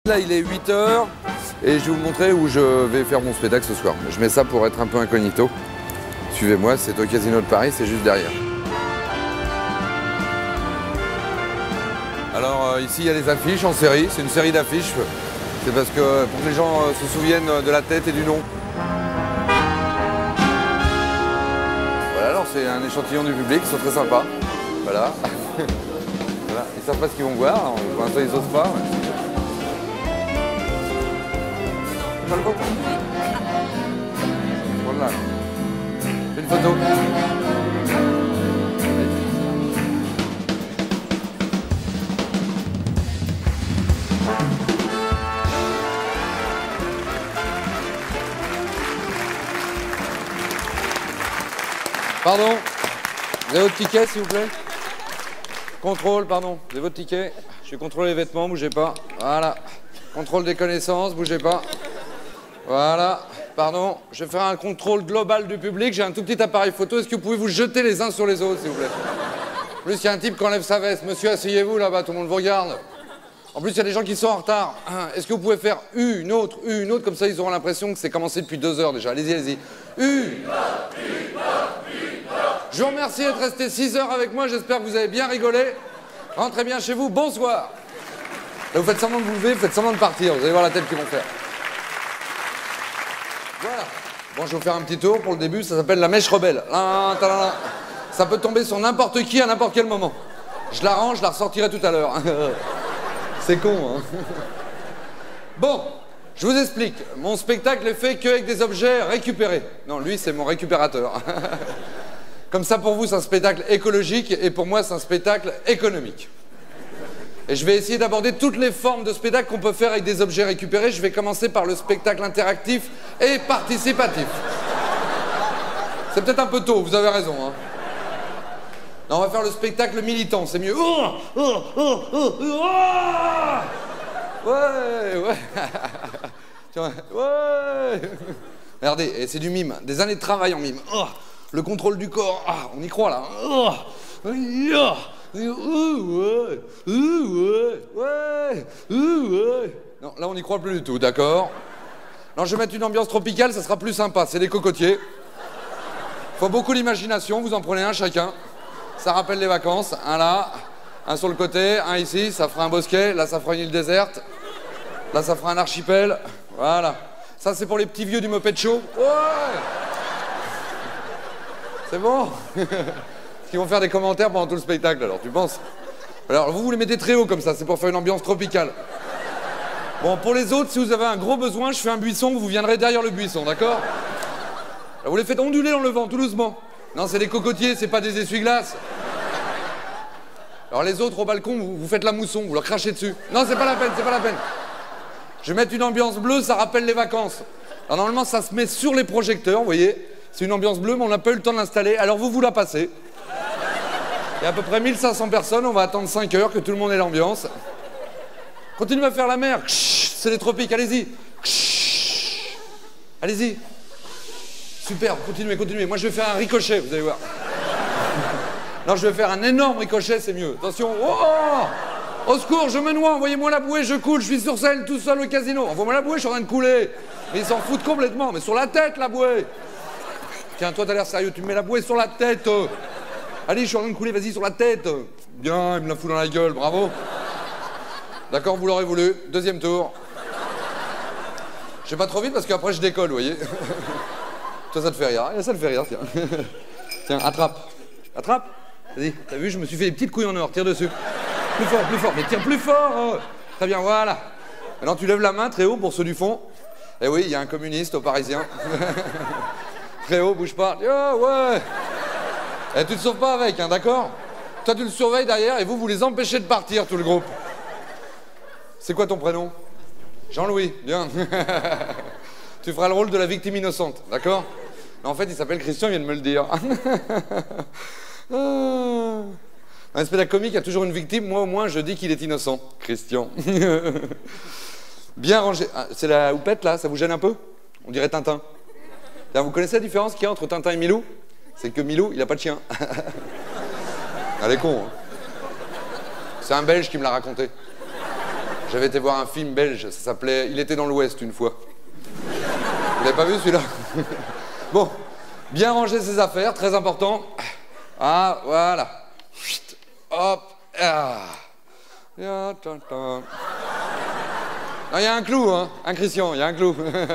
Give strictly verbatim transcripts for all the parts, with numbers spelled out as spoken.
Là, il est huit heures et je vais vous montrer où je vais faire mon spectacle ce soir. Je mets ça pour être un peu incognito. Suivez-moi, c'est au Casino de Paris, c'est juste derrière. Alors euh, ici, il y a des affiches en série. C'est une série d'affiches. C'est parce que pour que les gens euh, se souviennent de la tête et du nom. Voilà, alors c'est un échantillon du public, ils sont très sympas. Voilà. Voilà. Ils savent pas ce qu'ils vont voir, alors, pour l'instant ils osent pas. Ouais. Pas le vôtre. Voilà. Fais une photo. Pardon, vous avez votre ticket s'il vous plaît? Contrôle, pardon, vous avez votre ticket? Je vais contrôler les vêtements, bougez pas. Voilà. Contrôle des connaissances, bougez pas. Voilà. Pardon, je vais faire un contrôle global du public. J'ai un tout petit appareil photo. Est-ce que vous pouvez vous jeter les uns sur les autres, s'il vous plaît? En plus, il y a un type qui enlève sa veste. Monsieur, asseyez-vous là-bas, tout le monde vous regarde. En plus, il y a des gens qui sont en retard. Est-ce que vous pouvez faire une autre, une autre, comme ça ils auront l'impression que c'est commencé depuis deux heures déjà. Allez-y, allez-y. Une. Je vous remercie d'être resté six heures avec moi. J'espère que vous avez bien rigolé. Rentrez bien chez vous. Bonsoir. Là, vous faites semblant de vous lever, vous faites semblant de partir. Vous allez voir la tête qu'ils vont faire. Voilà. Bon, je vais vous faire un petit tour pour le début. Ça s'appelle la mèche rebelle. Ça peut tomber sur n'importe qui à n'importe quel moment. Je la range, je la ressortirai tout à l'heure. C'est con, hein. Bon, je vous explique. Mon spectacle est fait qu'avec des objets récupérés. Non, lui, c'est mon récupérateur. Comme ça, pour vous, c'est un spectacle écologique et pour moi, c'est un spectacle économique. Et je vais essayer d'aborder toutes les formes de spectacle qu'on peut faire avec des objets récupérés. Je vais commencer par le spectacle interactif et participatif. C'est peut-être un peu tôt, vous avez raison, hein. Non, on va faire le spectacle militant, c'est mieux. Oh, oh, oh, oh, oh. Ouais, ouais. Ouais. Regardez, c'est du mime, des années de travail en mime. Oh, le contrôle du corps, ah, on y croit là. Oh. Non, là on n'y croit plus du tout, d'accord? Non, je vais mettre une ambiance tropicale, ça sera plus sympa, c'est des cocotiers. Faut beaucoup d'imagination, vous en prenez un chacun. Ça rappelle les vacances, un là, un sur le côté, un ici, ça fera un bosquet, là ça fera une île déserte, là ça fera un archipel, voilà. Ça c'est pour les petits vieux du Moped Show. Ouais. C'est bon. Ils vont faire des commentaires pendant tout le spectacle alors, tu penses? Alors vous, vous les mettez très haut comme ça, c'est pour faire une ambiance tropicale. Bon, pour les autres, si vous avez un gros besoin, je fais un buisson, vous viendrez derrière le buisson, d'accord? Vous les faites onduler dans le vent, tout doucement. Non, c'est des cocotiers, c'est pas des essuie-glaces. Alors les autres au balcon, vous, vous faites la mousson, vous leur crachez dessus. Non, c'est pas la peine, c'est pas la peine. Je vais mettre une ambiance bleue, ça rappelle les vacances. Alors normalement, ça se met sur les projecteurs, vous voyez. C'est une ambiance bleue, mais on n'a pas eu le temps de l'installer. Alors vous, vous la passez. Il y a à peu près mille cinq cents personnes, on va attendre cinq heures, que tout le monde ait l'ambiance. Continuez à faire la mer. C'est les tropiques, allez-y. Allez-y. Super, continuez, continuez. Moi, je vais faire un ricochet, vous allez voir. Non, je vais faire un énorme ricochet, c'est mieux. Attention. Oh, au secours, je me noie, envoyez-moi la bouée, je coule, je suis sur scène, tout seul au casino. Envoyez-moi la bouée, je suis en train de couler. Mais ils s'en foutent complètement, mais sur la tête, la bouée. Tiens, toi, t'as l'air sérieux, tu me mets la bouée sur la tête. Allez, je suis en train de couler, vas-y, sur la tête. Bien, il me la fout dans la gueule, bravo. D'accord, vous l'aurez voulu. Deuxième tour. Je vais pas trop vite parce qu'après, je décolle, vous voyez. Toi, ça te fait rire. Ça te fait rire, tiens. Tiens, attrape. Attrape. Vas-y, t'as vu, je me suis fait des petites couilles en or. Tire dessus. Plus fort, plus fort. Mais tire plus fort. Très bien, voilà. Maintenant, tu lèves la main très haut pour ceux du fond. Eh oui, il y a un communiste au Parisien. Très haut, bouge pas. Oh, ouais. Et tu te sauves pas avec, hein, d'accord? Toi, tu le surveilles derrière et vous, vous les empêchez de partir, tout le groupe. C'est quoi ton prénom? Jean-Louis, bien. Tu feras le rôle de la victime innocente, d'accord? En fait, il s'appelle Christian, il vient de me le dire. Dans un spectacle comique, il y a toujours une victime. Moi, au moins, je dis qu'il est innocent. Christian. Bien rangé. Ah, c'est la houppette, là? Ça vous gêne un peu? On dirait Tintin. Vous connaissez la différence qu'il y a entre Tintin et Milou? C'est que Milou, il n'a pas de chien. Elle est con, hein. C'est un Belge qui me l'a raconté. J'avais été voir un film belge, ça s'appelait « Il était dans l'Ouest une fois ». Vous l'avez pas vu celui-là? Bon, bien ranger ses affaires, très important. Ah, voilà. Chut, hop, ah. Non, il y a un clou, hein, un Christian, il y a un clou.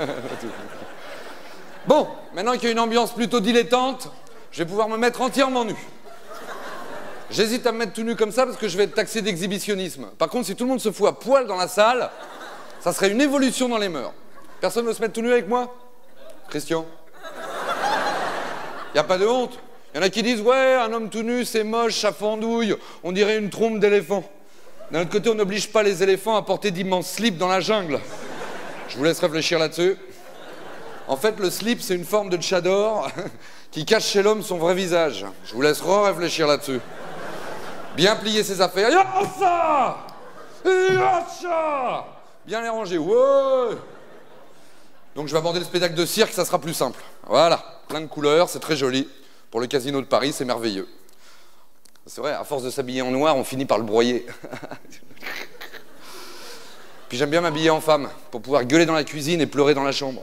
Bon, maintenant qu'il y a une ambiance plutôt dilettante, je vais pouvoir me mettre entièrement nu. J'hésite à me mettre tout nu comme ça parce que je vais être taxé d'exhibitionnisme. Par contre, si tout le monde se fout à poil dans la salle, ça serait une évolution dans les mœurs. Personne ne veut se mettre tout nu avec moi? Christian? Y a pas de honte? Il y en a qui disent, ouais, un homme tout nu, c'est moche, ça fendouille, on dirait une trompe d'éléphant. D'un autre côté, on n'oblige pas les éléphants à porter d'immenses slips dans la jungle. Je vous laisse réfléchir là-dessus. En fait, le slip, c'est une forme de tchador qui cache chez l'homme son vrai visage. Je vous laisse re-réfléchir là-dessus. Bien plier ses affaires. Yassa! Yassa! Bien les ranger. Ouais! Donc je vais aborder le spectacle de cirque, ça sera plus simple. Voilà, plein de couleurs, c'est très joli. Pour le casino de Paris, c'est merveilleux. C'est vrai, à force de s'habiller en noir, on finit par le broyer. Puis j'aime bien m'habiller en femme, pour pouvoir gueuler dans la cuisine et pleurer dans la chambre.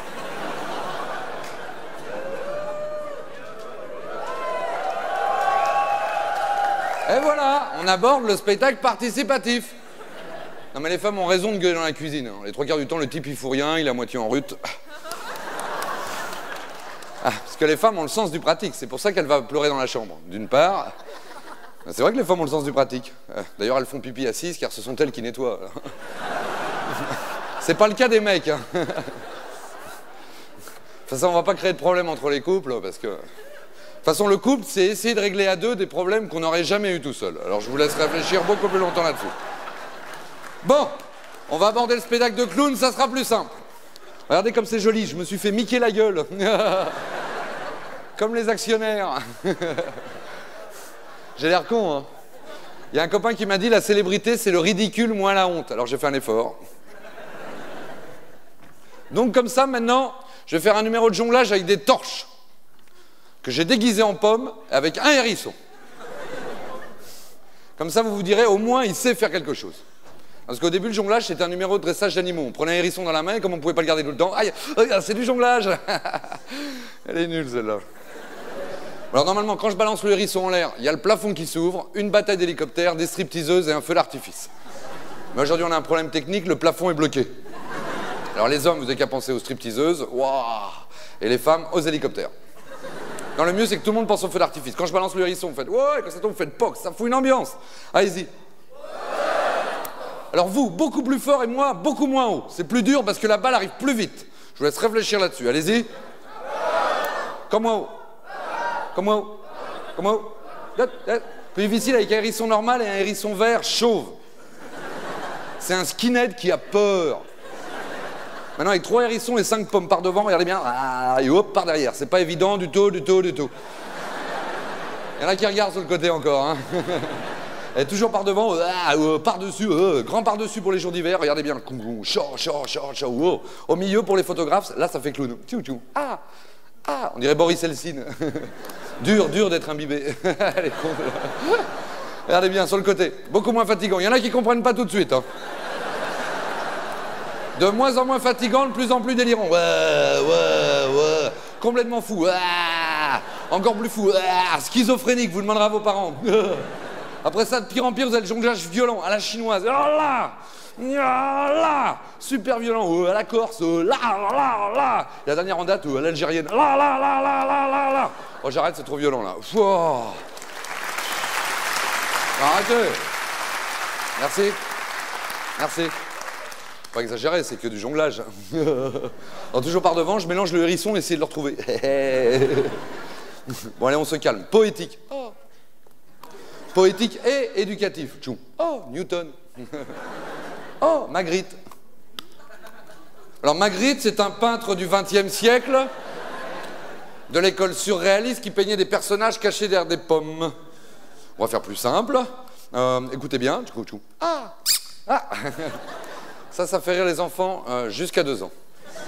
Et voilà, on aborde le spectacle participatif. Non mais les femmes ont raison de gueuler dans la cuisine. Les trois quarts du temps, le type il fout rien, il est à moitié en rut. Ah, parce que les femmes ont le sens du pratique, c'est pour ça qu'elle va pleurer dans la chambre. D'une part, c'est vrai que les femmes ont le sens du pratique. D'ailleurs, elles font pipi assises car ce sont elles qui nettoient. C'est pas le cas des mecs. Hein. Enfin, ça, on va pas créer de problème entre les couples parce que... De toute façon, le couple, c'est essayer de régler à deux des problèmes qu'on n'aurait jamais eu tout seul. Alors je vous laisse réfléchir beaucoup plus longtemps là-dessus. Bon, on va aborder le spectacle de clown, ça sera plus simple. Regardez comme c'est joli, je me suis fait miquer la gueule. Comme les actionnaires. J'ai l'air con, hein. Il y a un copain qui m'a dit la célébrité, c'est le ridicule moins la honte. Alors j'ai fait un effort. Donc comme ça, maintenant, je vais faire un numéro de jonglage avec des torches que j'ai déguisé en pomme avec un hérisson. Comme ça, vous vous direz, au moins, il sait faire quelque chose. Parce qu'au début, le jonglage, c'était un numéro de dressage d'animaux. On prenait un hérisson dans la main, et comme on ne pouvait pas le garder tout le temps, aïe, c'est du jonglage. Elle est nulle, celle-là. Alors, normalement, quand je balance le hérisson en l'air, il y a le plafond qui s'ouvre, une bataille d'hélicoptères, des stripteaseuses et un feu d'artifice. Mais aujourd'hui, on a un problème technique, le plafond est bloqué. Alors, les hommes, vous n'avez qu'à penser aux stripteaseuses, waouh, et les femmes, aux hélicoptères. Non, le mieux, c'est que tout le monde pense au feu d'artifice. Quand je balance le hérisson, vous faites « Ouais », quand ça tombe, vous faites « Poc », ça fout une ambiance. Allez-y. Ouais. Alors vous, beaucoup plus fort et moi, beaucoup moins haut. C'est plus dur parce que la balle arrive plus vite. Je vous laisse réfléchir là-dessus. Allez-y. Ouais. Comme moi haut. Ouais. Comme moi haut. Comme moi haut. Plus difficile avec un hérisson normal et un hérisson vert chauve. C'est un skinhead qui a peur. Maintenant, avec trois hérissons et cinq pommes par devant, regardez bien, ah, et hop, par derrière. C'est pas évident du tout, du tout, du tout. Il y en a qui regardent sur le côté encore. Hein. Et toujours par devant, ah, euh, par-dessus, euh, grand par-dessus pour les jours d'hiver. Regardez bien, chaud, chaud, chaud, chaud. Oh. Au milieu, pour les photographes, là, ça fait clown. Tchou, tchou. Ah, ah, on dirait Boris Helsin. Dur, dur d'être imbibé. Elle est con, regardez bien, sur le côté. Beaucoup moins fatigant. Il y en a qui comprennent pas tout de suite. Hein. De moins en moins fatigant, de plus en plus délirant. Ouais, ouais, ouais. Complètement fou. Ouais. Encore plus fou. Ouais. Schizophrénique, vous demanderez à vos parents. Après ça, de pire en pire, vous avez le jonglage violent, à la chinoise. Oh là, là, là. Super violent. Oh, à la Corse. Oh, là, là, là. Et la dernière en date, oh, à l'algérienne. Là, là, là, là, là, là, là. Oh, j'arrête, c'est trop violent, là. Oh. Arrêtez. Merci. Merci. Pas exagéré, c'est que du jonglage. Alors, toujours par devant, je mélange le hérisson et essayer de le retrouver. Bon, allez, on se calme. Poétique. Oh. Poétique et éducatif. Tchou. Oh, Newton. Oh, Magritte. Alors, Magritte, c'est un peintre du vingtième siècle de l'école surréaliste qui peignait des personnages cachés derrière des pommes. On va faire plus simple. Euh, écoutez bien. Tchou, tchou. Ah. Ah. Ça, ça fait rire les enfants euh, jusqu'à deux ans.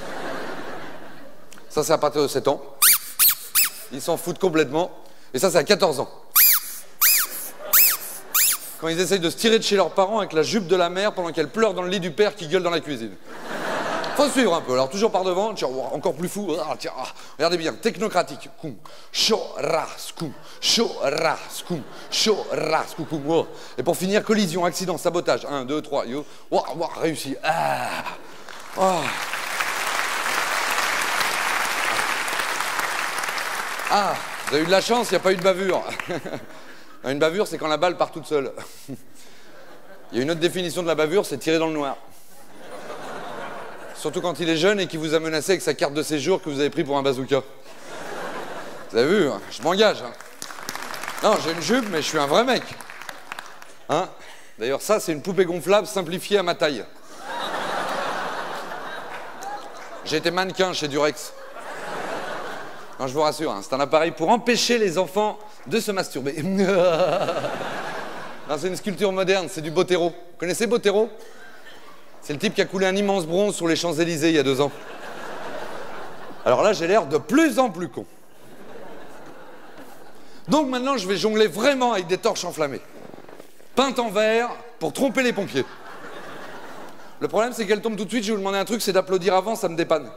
Ça, c'est à partir de sept ans. Ils s'en foutent complètement. Et ça, c'est à quatorze ans. quand ils essayent de se tirer de chez leurs parents avec la jupe de la mère pendant qu'elle pleure dans le lit du père qui gueule dans la cuisine. Faut suivre un peu. Alors toujours par devant, tiens, encore plus fou. Ah, tiens, ah, regardez bien, technocratique. Koum, choras, koum, choras, koum, choras, koum, koum. Oh. Et pour finir, collision, accident, sabotage. Un, deux, trois, yo. Wow, wow, réussi. Ah. Oh. Ah, vous avez eu de la chance, il n'y a pas eu de bavure. Une bavure, c'est quand la balle part toute seule. Il y a une autre définition de la bavure, c'est tirer dans le noir. Surtout quand il est jeune et qu'il vous a menacé avec sa carte de séjour que vous avez pris pour un bazooka. Vous avez vu, hein, je m'engage. Hein. Non, j'ai une jupe, mais je suis un vrai mec. Hein? D'ailleurs, ça, c'est une poupée gonflable simplifiée à ma taille. J'ai été mannequin chez Durex. Non, je vous rassure, hein, c'est un appareil pour empêcher les enfants de se masturber. Non, c'est une sculpture moderne, c'est du Botero. Vous connaissez Botero? C'est le type qui a coulé un immense bronze sur les Champs-Élysées il y a deux ans. Alors là, j'ai l'air de plus en plus con. Donc maintenant, je vais jongler vraiment avec des torches enflammées. Peintes en vert pour tromper les pompiers. Le problème, c'est qu'elles tombent tout de suite. Je vais vous demander un truc, c'est d'applaudir avant, ça me dépanne.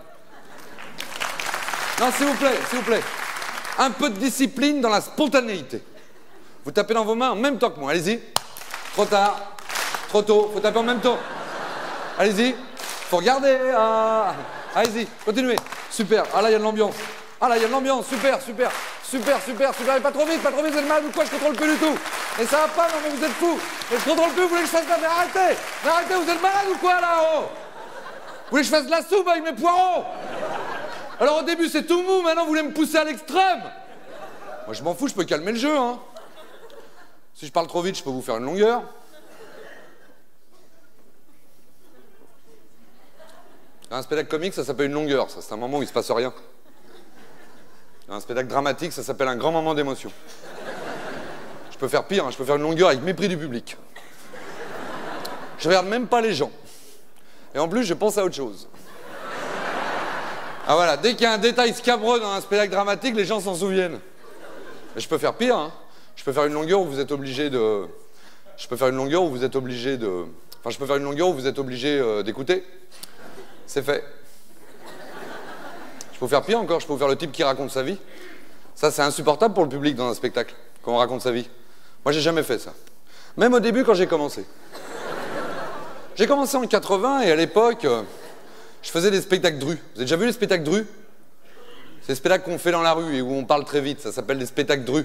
Non, s'il vous plaît, s'il vous plaît. Un peu de discipline dans la spontanéité. Vous tapez dans vos mains en même temps que moi. Allez-y. Trop tard. Trop tôt. Faut taper en même temps. Allez-y. Faut regarder. Ah. Allez-y. Continuez. Super. Ah là, il y a de l'ambiance. Ah là, il y a de l'ambiance. Super, super. Super, super, super. Et pas trop vite, pas trop vite. Vous êtes malade ou quoi? Je contrôle plus du tout. Et ça va pas, non, mais vous êtes fous. Et je contrôle plus. Vous voulez que je fasse quoi? Mais arrêtez. Mais arrêtez. Vous êtes malade ou quoi, là-haut? Vous voulez que je fasse de la soupe avec mes poireaux? Alors au début c'est tout mou, maintenant vous voulez me pousser à l'extrême. Moi je m'en fous, je peux calmer le jeu, hein. Si je parle trop vite, je peux vous faire une longueur. Un spectacle comique, ça s'appelle une longueur, ça c'est un moment où il se passe rien. Un spectacle dramatique, ça s'appelle un grand moment d'émotion. Je peux faire pire, hein, je peux faire une longueur avec mépris du public. Je regarde même pas les gens. Et en plus, je pense à autre chose. Ah voilà, dès qu'il y a un détail scabreux dans un spectacle dramatique, les gens s'en souviennent. Mais je peux faire pire, hein. Je peux faire une longueur où vous êtes obligé de... Je peux faire une longueur où vous êtes obligé de... Enfin, je peux faire une longueur où vous êtes obligé euh, d'écouter. C'est fait. Je peux faire pire encore, je peux faire le type qui raconte sa vie. Ça, c'est insupportable pour le public dans un spectacle, quand on raconte sa vie. Moi, j'ai jamais fait ça. Même au début, quand j'ai commencé. J'ai commencé en quatre-vingts et à l'époque... Euh, Je faisais des spectacles drus. Vous avez déjà vu les spectacles drus? C'est des spectacles qu'on fait dans la rue et où on parle très vite. Ça s'appelle des spectacles drus.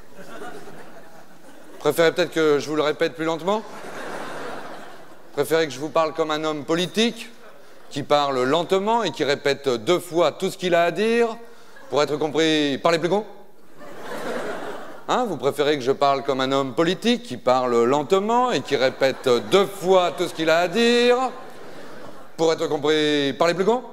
Préférez peut-être que je vous le répète plus lentement? Préférez que je vous parle comme un homme politique qui parle lentement et qui répète deux fois tout ce qu'il a à dire pour être compris? Parlez plus con? Hein? Vous préférez que je parle comme un homme politique qui parle lentement et qui répète deux fois tout ce qu'il a à dire pour être compris? Parlez plus con?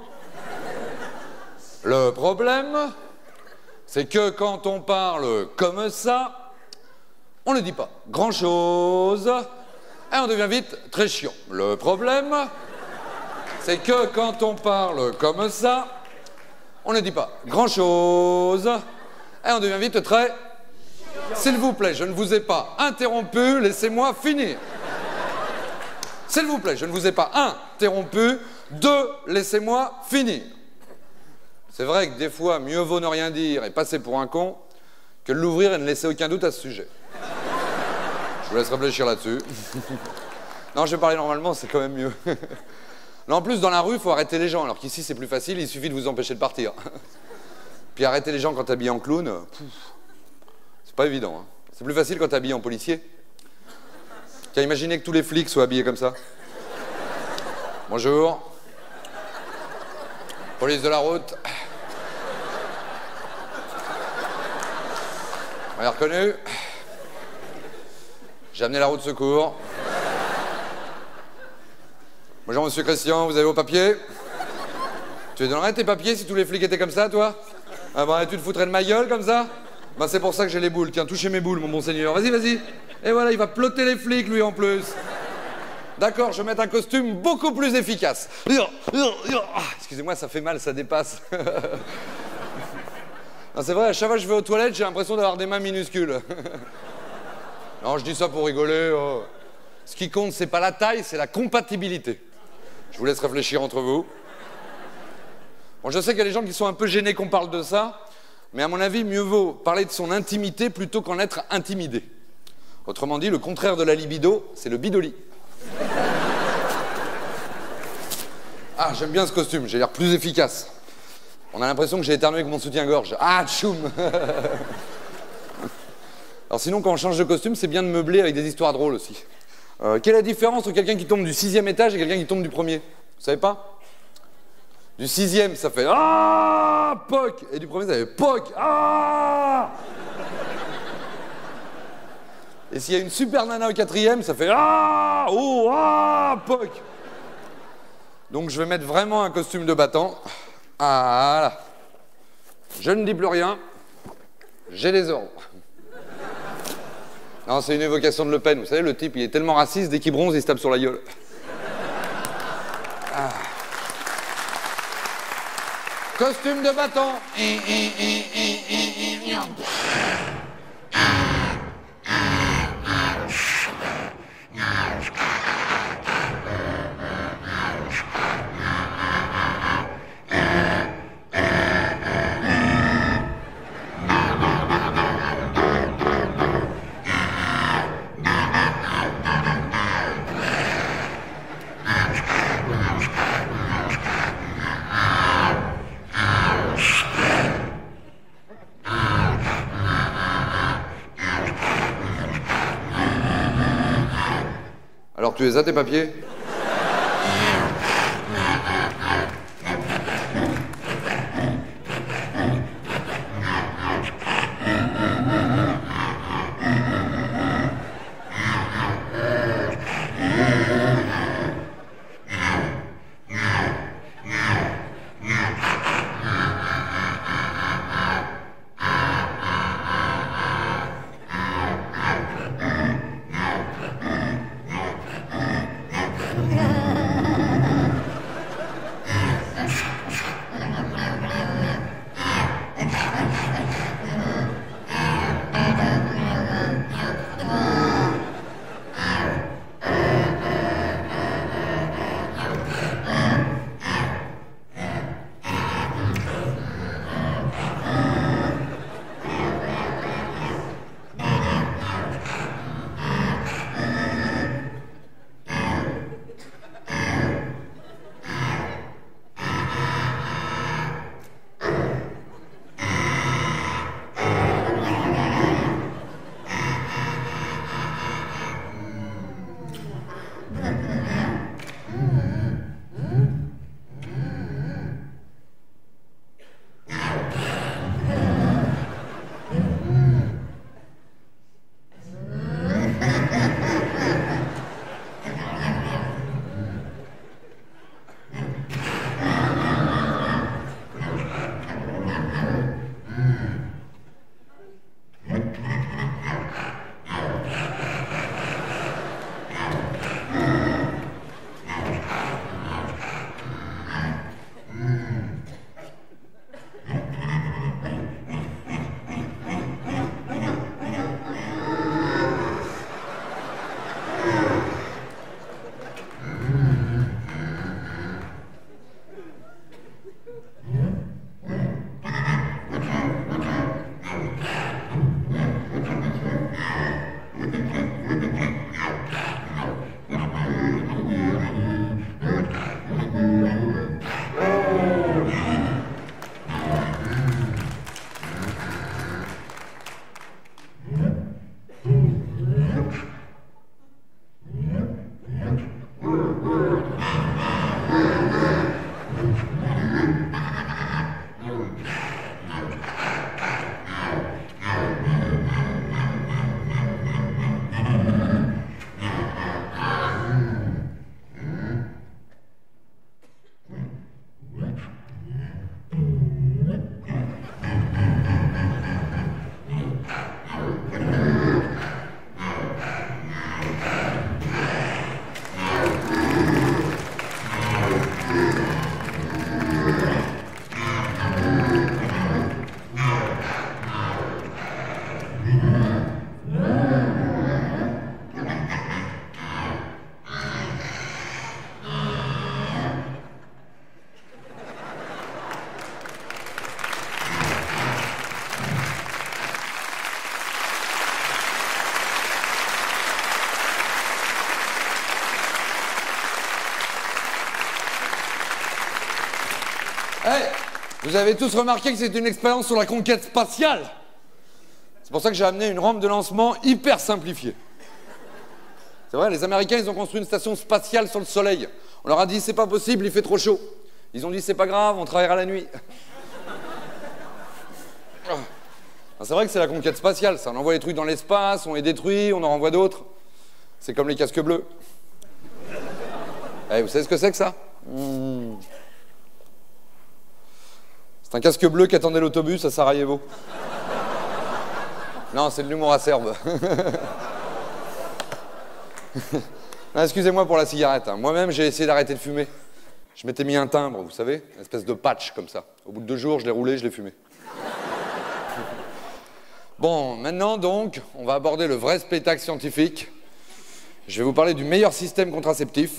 Le problème, c'est que quand on parle comme ça, on ne dit pas grand-chose et on devient vite très chiant. Le problème, c'est que quand on parle comme ça, on ne dit pas grand-chose et on devient vite très... S'il vous plaît, je ne vous ai pas interrompu, laissez-moi finir. S'il vous plaît, je ne vous ai pas interrompu. Deux, laissez-moi finir. C'est vrai que des fois, mieux vaut ne rien dire et passer pour un con que de l'ouvrir et ne laisser aucun doute à ce sujet. Je vous laisse réfléchir là-dessus. Non, je vais parler normalement, c'est quand même mieux. Non, en plus, dans la rue, il faut arrêter les gens, alors qu'ici, c'est plus facile, il suffit de vous empêcher de partir. Puis arrêter les gens quand t'es habillé en clown, c'est pas évident. Hein. C'est plus facile quand t'es habillé en policier. Tiens, imaginez que tous les flics soient habillés comme ça. Bonjour. Police de la route. On m'a reconnu. J'ai amené la roue de secours. Bonjour, monsieur Christian, vous avez vos papiers? Tu donnerais tes papiers si tous les flics étaient comme ça, toi? Ah bah, tu te foutrais de ma gueule comme ça? Bah, c'est pour ça que j'ai les boules. Tiens, touchez mes boules, mon bon seigneur. Vas-y, vas-y. Et voilà, il va plotter les flics, lui, en plus. D'accord, je vais mettre un costume beaucoup plus efficace. Ah, excusez-moi, ça fait mal, ça dépasse. C'est vrai, à chaque fois que je vais aux toilettes, j'ai l'impression d'avoir des mains minuscules. Non, je dis ça pour rigoler. Oh. Ce qui compte, c'est pas la taille, c'est la compatibilité. Je vous laisse réfléchir entre vous. Bon, je sais qu'il y a des gens qui sont un peu gênés qu'on parle de ça, mais à mon avis, mieux vaut parler de son intimité plutôt qu'en être intimidé. Autrement dit, le contraire de la libido, c'est le bidoli. Ah, j'aime bien ce costume, j'ai l'air plus efficace. On a l'impression que j'ai éternué avec mon soutien-gorge. Ah, tchoum. Alors sinon, quand on change de costume, c'est bien de meubler avec des histoires drôles aussi. Euh, quelle est la différence entre quelqu'un qui tombe du sixième étage et quelqu'un qui tombe du premier? Vous savez pas? Du sixième, ça fait ah, poc, et du premier, ça fait poc, ah. Et s'il y a une super nana au quatrième, ça fait ah, oh, ah, poc. Donc je vais mettre vraiment un costume de battant. Ah, voilà. Je ne dis plus rien. J'ai les euros. Non, c'est une évocation de Le Pen. Vous savez, le type, il est tellement raciste, dès qu'il bronze, il se tape sur la gueule. Ah. Costume de battant. Alors tu les as tes papiers? Hey, vous avez tous remarqué que c'est une expérience sur la conquête spatiale. C'est pour ça que j'ai amené une rampe de lancement hyper simplifiée. C'est vrai, les Américains, ils ont construit une station spatiale sur le Soleil. On leur a dit, c'est pas possible, il fait trop chaud. Ils ont dit, c'est pas grave, on travaillera la nuit. C'est vrai que c'est la conquête spatiale, ça. On envoie les trucs dans l'espace, on les détruit, on en renvoie d'autres. C'est comme les casques bleus. Eh, vous savez ce que c'est que ça? mmh. C'est un casque bleu qui attendait l'autobus à Sarajevo. Non, c'est de l'humour acerbe. Excusez-moi pour la cigarette. Hein. Moi-même, j'ai essayé d'arrêter de fumer. Je m'étais mis un timbre, vous savez, une espèce de patch comme ça. Au bout de deux jours, je l'ai roulé, je l'ai fumé. Bon, maintenant donc, on va aborder le vrai spectacle scientifique. Je vais vous parler du meilleur système contraceptif.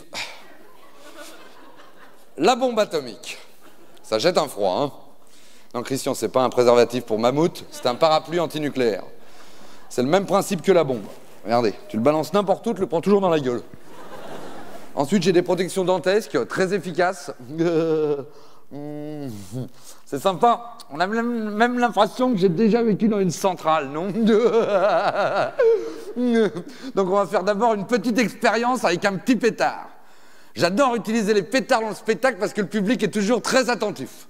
La bombe atomique. Ça jette un froid, hein. Non, Christian, c'est pas un préservatif pour mammouth, c'est un parapluie antinucléaire. C'est le même principe que la bombe. Regardez, tu le balances n'importe où, tu le prends toujours dans la gueule. Ensuite, j'ai des protections dantesques, très efficaces. C'est sympa. On a même l'impression que j'ai déjà vécu dans une centrale, non? Donc on va faire d'abord une petite expérience avec un petit pétard. J'adore utiliser les pétards dans le spectacle parce que le public est toujours très attentif.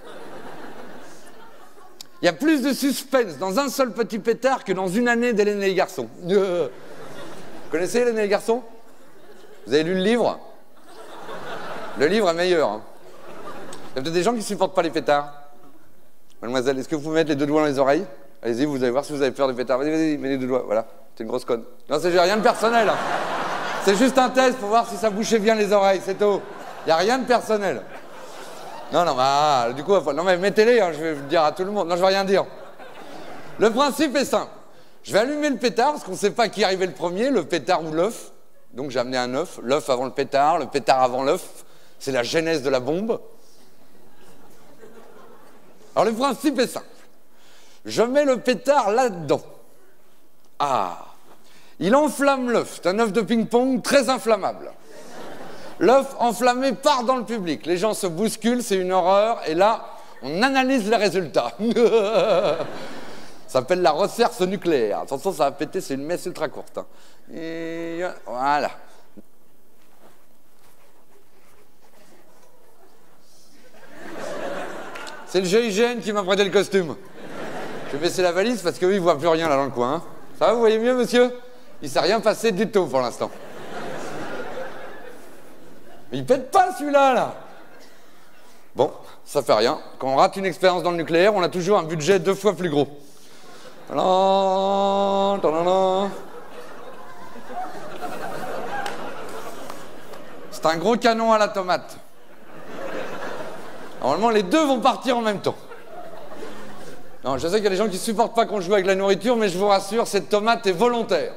Il y a plus de suspense dans un seul petit pétard que dans une année d'Hélène et les garçons. Vous connaissez Hélène et les garçons? Vous avez lu le livre? Le livre est meilleur. Hein. Il y a peut-être des gens qui ne supportent pas les pétards. Mademoiselle, est-ce que vous pouvez mettre les deux doigts dans les oreilles? Allez-y, vous allez voir si vous avez peur des pétards. Vas-y, vas-y, mets les deux doigts, voilà. C'est une grosse conne. Non, c'est rien de personnel. Hein. C'est juste un test pour voir si ça bouchait bien les oreilles, c'est tout. Il n'y a rien de personnel. Non, non, bah, du coup, non mais mettez-les, hein, je vais le dire à tout le monde. Non, je vais rien dire. Le principe est simple. Je vais allumer le pétard, parce qu'on ne sait pas qui arrivait le premier, le pétard ou l'œuf. Donc j'ai amené un œuf, l'œuf avant le pétard, le pétard avant l'œuf. C'est la genèse de la bombe. Alors le principe est simple. Je mets le pétard là-dedans. Ah, il enflamme l'œuf. C'est un œuf de ping-pong très inflammable. L'œuf enflammé part dans le public. Les gens se bousculent, c'est une horreur. Et là, on analyse les résultats. Ça s'appelle la recherche nucléaire. Attention, ça va péter, c'est une messe ultra courte. Hein. Et voilà. C'est le G I G N qui m'a prêté le costume. Je vais baisser la valise parce que lui, il voit plus rien là dans le coin. Hein. Ça va, vous voyez mieux, monsieur? Il s'est rien passé du tout pour l'instant. Mais il pète pas celui-là, là. Bon, ça fait rien. Quand on rate une expérience dans le nucléaire, on a toujours un budget deux fois plus gros. Tadam, tadam. C'est un gros canon à la tomate. Normalement, les deux vont partir en même temps. Non, je sais qu'il y a des gens qui ne supportent pas qu'on joue avec la nourriture, mais je vous rassure, cette tomate est volontaire.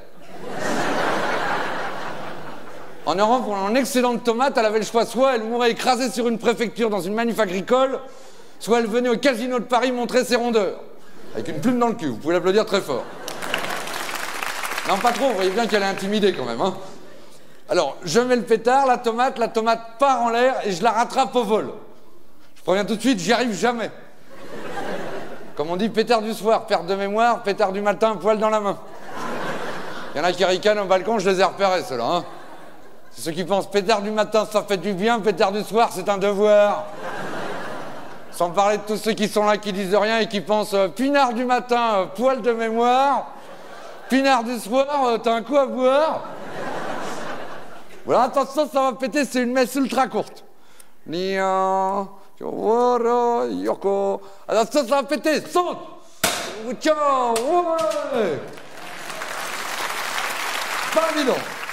En Europe, on a une excellente tomate, elle avait le choix, soit elle mourait écrasée sur une préfecture dans une manif agricole, soit elle venait au casino de Paris montrer ses rondeurs. Avec une plume dans le cul, vous pouvez l'applaudir très fort. Non, pas trop, vous voyez bien qu'elle est intimidée quand même. Hein. Alors, je mets le pétard, la tomate, la tomate part en l'air et je la rattrape au vol. Je préviens tout de suite, j'y arrive jamais. Comme on dit, pétard du soir, perte de mémoire, pétard du matin, poil dans la main. Il y en a qui ricanent au balcon, je les ai repérés, ceux-là. Hein. C'est ceux qui pensent, pétard du matin, ça fait du bien, pétard du soir, c'est un devoir. Sans parler de tous ceux qui sont là, qui disent rien et qui pensent, euh, pinard du matin, euh, poil de mémoire, pinard du soir, euh, t'as un coup à boire. Voilà, attention, ça va péter, c'est une messe ultra courte. Nia, yoko. Attention, ça va péter, saute. Tiens, ouais. Pas évident.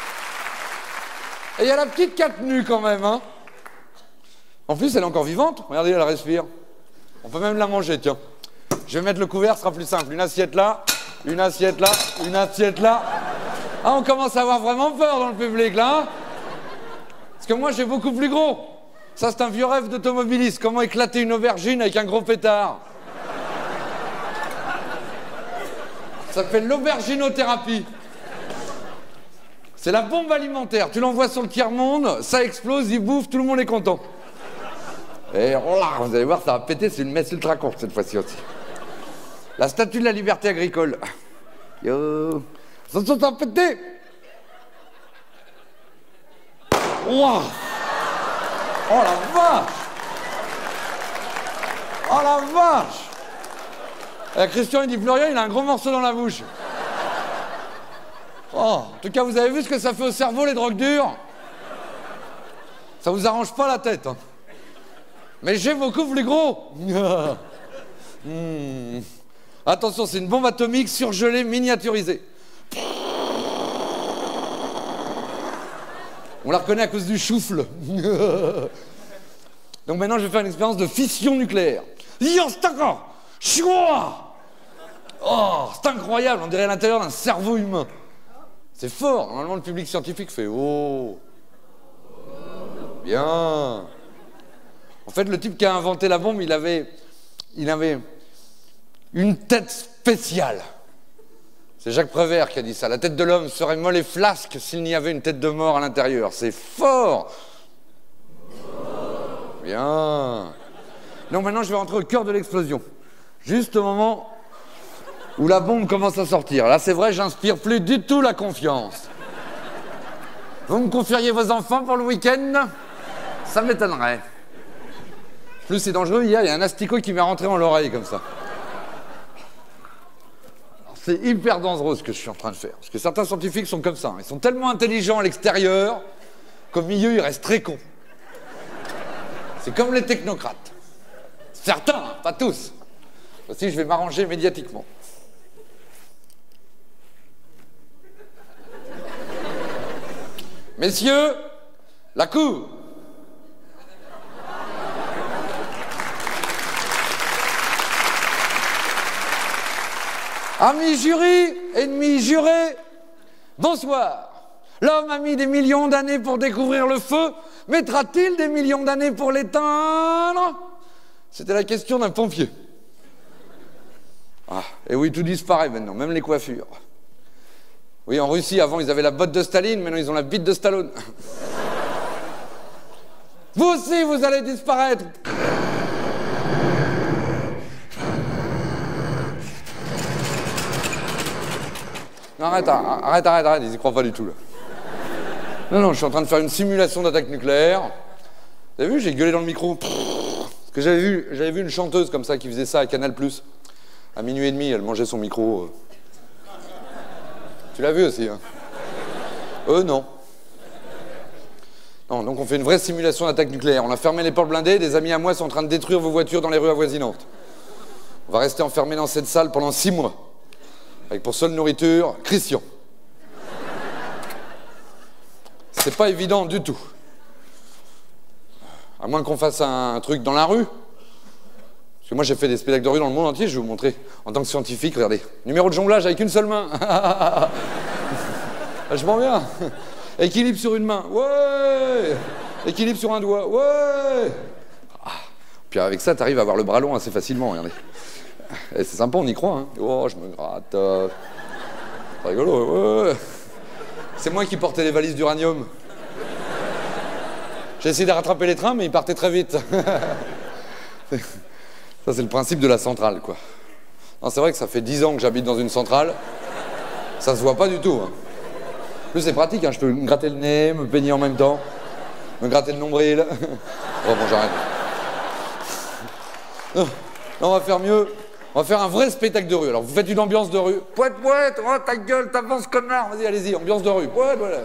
Et il y a la petite quatre nue quand même, hein. En plus, elle est encore vivante. Regardez, elle respire. On peut même la manger, tiens. Je vais mettre le couvert, ce sera plus simple. Une assiette là, une assiette là, une assiette là. Ah, on commence à avoir vraiment peur dans le public, là. Hein. Parce que moi, j'ai beaucoup plus gros. Ça, c'est un vieux rêve d'automobiliste. Comment éclater une aubergine avec un gros pétard? Ça s'appelle l'auberginothérapie. C'est la bombe alimentaire. Tu l'envoies sur le tiers-monde, ça explose, il bouffe, tout le monde est content. Et oh là, vous allez voir, ça va péter, c'est une messe ultra courte cette fois-ci aussi. La statue de la liberté agricole. Yo. Ça, ça, ça va péter. Wow. Oh la vache. Oh la vache. Et Christian, il dit plus rien, il a un gros morceau dans la bouche. Oh, en tout cas, vous avez vu ce que ça fait au cerveau, les drogues dures? Ça vous arrange pas la tête, hein. Mais j'ai beaucoup plus gros. hmm. Attention, c'est une bombe atomique surgelée, miniaturisée. On la reconnaît à cause du choufle. Donc maintenant, je vais faire une expérience de fission nucléaire. Oh, c'est incroyable, on dirait à l'intérieur d'un cerveau humain. C'est fort, normalement le public scientifique fait « Oh !» Bien. En fait, le type qui a inventé la bombe, il avait, il avait une tête spéciale. C'est Jacques Prévert qui a dit ça. La tête de l'homme serait molle et flasque s'il n'y avait une tête de mort à l'intérieur. C'est fort. Bien. Donc maintenant, je vais rentrer au cœur de l'explosion. Juste au moment où la bombe commence à sortir. Là, c'est vrai, j'inspire plus du tout la confiance. Vous me confieriez vos enfants pour le week-end? Ça m'étonnerait. Plus c'est dangereux, hier, il y a un asticot qui m'est rentré dans l'oreille comme ça. C'est hyper dangereux ce que je suis en train de faire. Parce que certains scientifiques sont comme ça. Ils sont tellement intelligents à l'extérieur qu'au milieu, ils restent très cons. C'est comme les technocrates. Certains, pas tous. Aussi, je vais m'arranger médiatiquement. Messieurs, la cour. Amis jury, ennemis jurés, bonsoir. L'homme a mis des millions d'années pour découvrir le feu, mettra-t-il des millions d'années pour l'éteindre? C'était la question d'un pompier. Ah, et oui, tout disparaît maintenant, même les coiffures. Oui, en Russie, avant, ils avaient la botte de Staline, maintenant ils ont la bite de Stallone. Vous aussi, vous allez disparaître. Non, arrête, arrête, arrête, arrête, ils y croient pas du tout, là. Non, non, je suis en train de faire une simulation d'attaque nucléaire. Vous avez vu, j'ai gueulé dans le micro. Parce que j'avais vu, j'avais vu une chanteuse comme ça qui faisait ça à Canal plus. À minuit et demi, elle mangeait son micro. Tu l'as vu aussi, hein? Eux, non. Non, donc on fait une vraie simulation d'attaque nucléaire. On a fermé les portes blindées, des amis à moi sont en train de détruire vos voitures dans les rues avoisinantes. On va rester enfermés dans cette salle pendant six mois. Avec pour seule nourriture, Christian. C'est pas évident du tout. À moins qu'on fasse un truc dans la rue. Parce que moi j'ai fait des spectacles de rue dans le monde entier, je vais vous montrer. En tant que scientifique, regardez. Numéro de jonglage avec une seule main. Vachement bien. Équilibre sur une main. Ouais. Équilibre sur un doigt. Ouais. Ah. Puis avec ça, t'arrives à avoir le bras long assez facilement, regardez. Et c'est sympa, on y croit, hein. Oh, je me gratte. Euh... C'est rigolo, ouais. C'est moi qui portais les valises d'uranium. J'ai essayé de rattraper les trains, mais ils partaient très vite. Ça, c'est le principe de la centrale, quoi. Non, c'est vrai que ça fait dix ans que j'habite dans une centrale. Ça se voit pas du tout, hein. En plus, c'est pratique, hein. Je peux me gratter le nez, me peigner en même temps, me gratter le nombril. Oh, bon, j'arrête. Non, on va faire mieux. On va faire un vrai spectacle de rue. Alors, vous faites une ambiance de rue. Pouette, pouette, oh, ta gueule, t'avances, connard. Vas-y, allez-y, ambiance de rue. Pouette, voilà.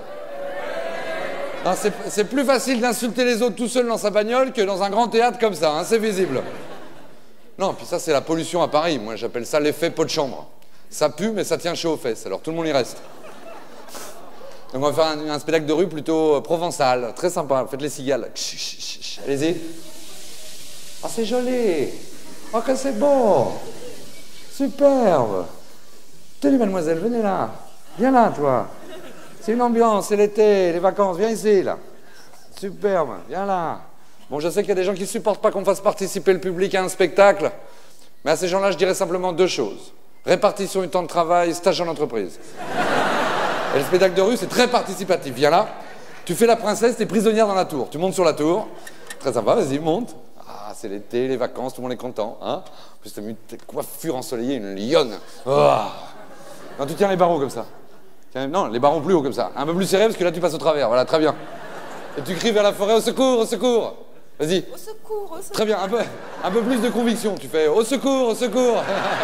C'est plus facile d'insulter les autres tout seul dans sa bagnole que dans un grand théâtre comme ça, hein, c'est visible. Non, puis ça, c'est la pollution à Paris. Moi, j'appelle ça l'effet pot de chambre. Ça pue, mais ça tient chaud aux fesses. Alors, tout le monde y reste. Donc, on va faire un, un spectacle de rue plutôt euh, provençal. Très sympa. Faites les cigales. Allez-y. Ah, c'est joli. Oh, que c'est beau. Superbe. Tenez, mademoiselle, venez là. Viens là, toi. C'est une ambiance, c'est l'été, les vacances. Viens ici, là. Superbe. Viens là. Bon, je sais qu'il y a des gens qui ne supportent pas qu'on fasse participer le public à un spectacle. Mais à ces gens-là, je dirais simplement deux choses. Répartition du temps de travail, stage en entreprise. Et le spectacle de rue, c'est très participatif. Viens là. Tu fais la princesse, t'es prisonnière dans la tour. Tu montes sur la tour. Très sympa, vas-y, monte. Ah, c'est l'été, les vacances, tout le monde est content. Hein, en plus, t'as mis tes coiffures ensoleillées, une lionne. Oh. Non, tu tiens les barreaux comme ça. Tiens, non, les barreaux plus haut comme ça. Un peu plus serré parce que là, tu passes au travers. Voilà, très bien. Et tu cries vers la forêt, au secours, au secours. Vas-y. Au secours, au secours. Très bien, un peu, un peu plus de conviction. Tu fais au secours, au secours.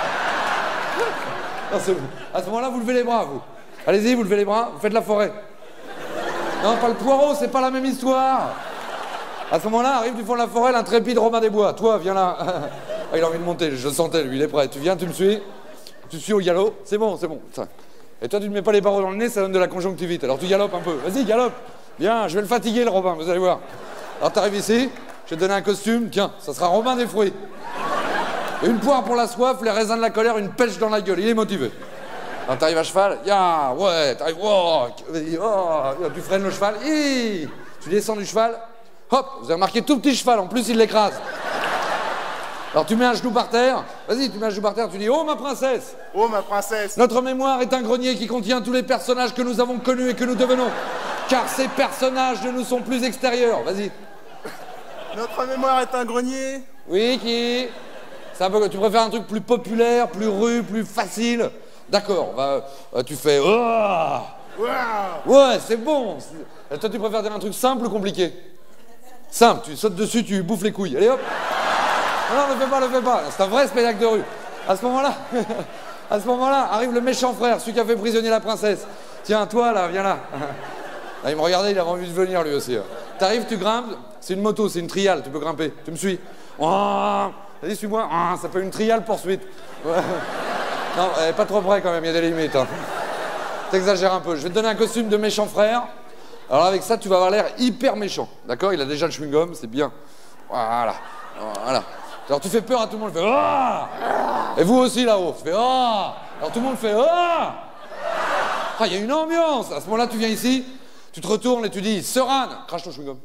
Non, à ce moment-là, vous levez les bras, vous. Allez-y, vous levez les bras, vous faites la forêt. Non, pas le poireau, c'est pas la même histoire. À ce moment-là, arrive du fond de la forêt l'intrépide Robin des Bois. Toi, viens là. Ah, il a envie de monter, je le sentais, lui, il est prêt. Tu viens, tu me suis. Tu suis au galop. C'est bon, c'est bon. Et toi, tu ne mets pas les barreaux dans le nez, ça donne de la conjonctivite. Alors tu galopes un peu. Vas-y, galope. Viens, je vais le fatiguer, le Robin, vous allez voir. Alors t'arrives ici, je vais te donner un costume. Tiens, ça sera Robin des fruits. Une poire pour la soif, les raisins de la colère, une pêche dans la gueule. Il est motivé. Alors t'arrives à cheval. Ya, ouais, t'arrives. Oh, oh, tu freines le cheval. Hi, tu descends du cheval. Hop, vous avez remarqué tout petit cheval, en plus il l'écrase. Alors tu mets un genou par terre, vas-y, tu mets un genou par terre, tu dis « Oh ma princesse !» Oh ma princesse !» Notre mémoire est un grenier qui contient tous les personnages que nous avons connus et que nous devenons. Car ces personnages ne nous sont plus extérieurs. Vas-y. Notre mémoire est un grenier. Oui, qui c'est un peu... Tu préfères un truc plus populaire, plus rue, plus facile. D'accord, bah, euh, tu fais « Oh !» Ouais, c'est bon. Et toi, tu préfères dire un truc simple ou compliqué? Simple, tu sautes dessus, tu bouffes les couilles. Allez hop. Non, non, ne le fais pas, ne le fais pas. C'est un vrai spectacle de rue. À ce moment-là, à ce moment-là, arrive le méchant frère, celui qui a fait prisonnier la princesse. Tiens, toi là, viens là. Ah, il me regardait, il avait envie de venir lui aussi. T'arrives, tu grimpes, c'est une moto, c'est une triale, tu peux grimper. Tu me suis. Oh, vas-y, suis-moi. Oh, ça peut une triale poursuite. Ouais. Non, eh, pas trop près quand même, il y a des limites. Hein. T'exagères un peu. Je vais te donner un costume de méchant frère. Alors avec ça, tu vas avoir l'air hyper méchant. D'accord? Il a déjà le chewing-gum, c'est bien. Voilà. Voilà. Alors tu fais peur à tout le monde, tu fais oh! Et vous aussi là-haut, tu fais oh! Alors tout le monde fait oh! Ah, il y a une ambiance. À ce moment-là, tu viens ici, tu te retournes et tu dis Seran, crache ton chewing-gum.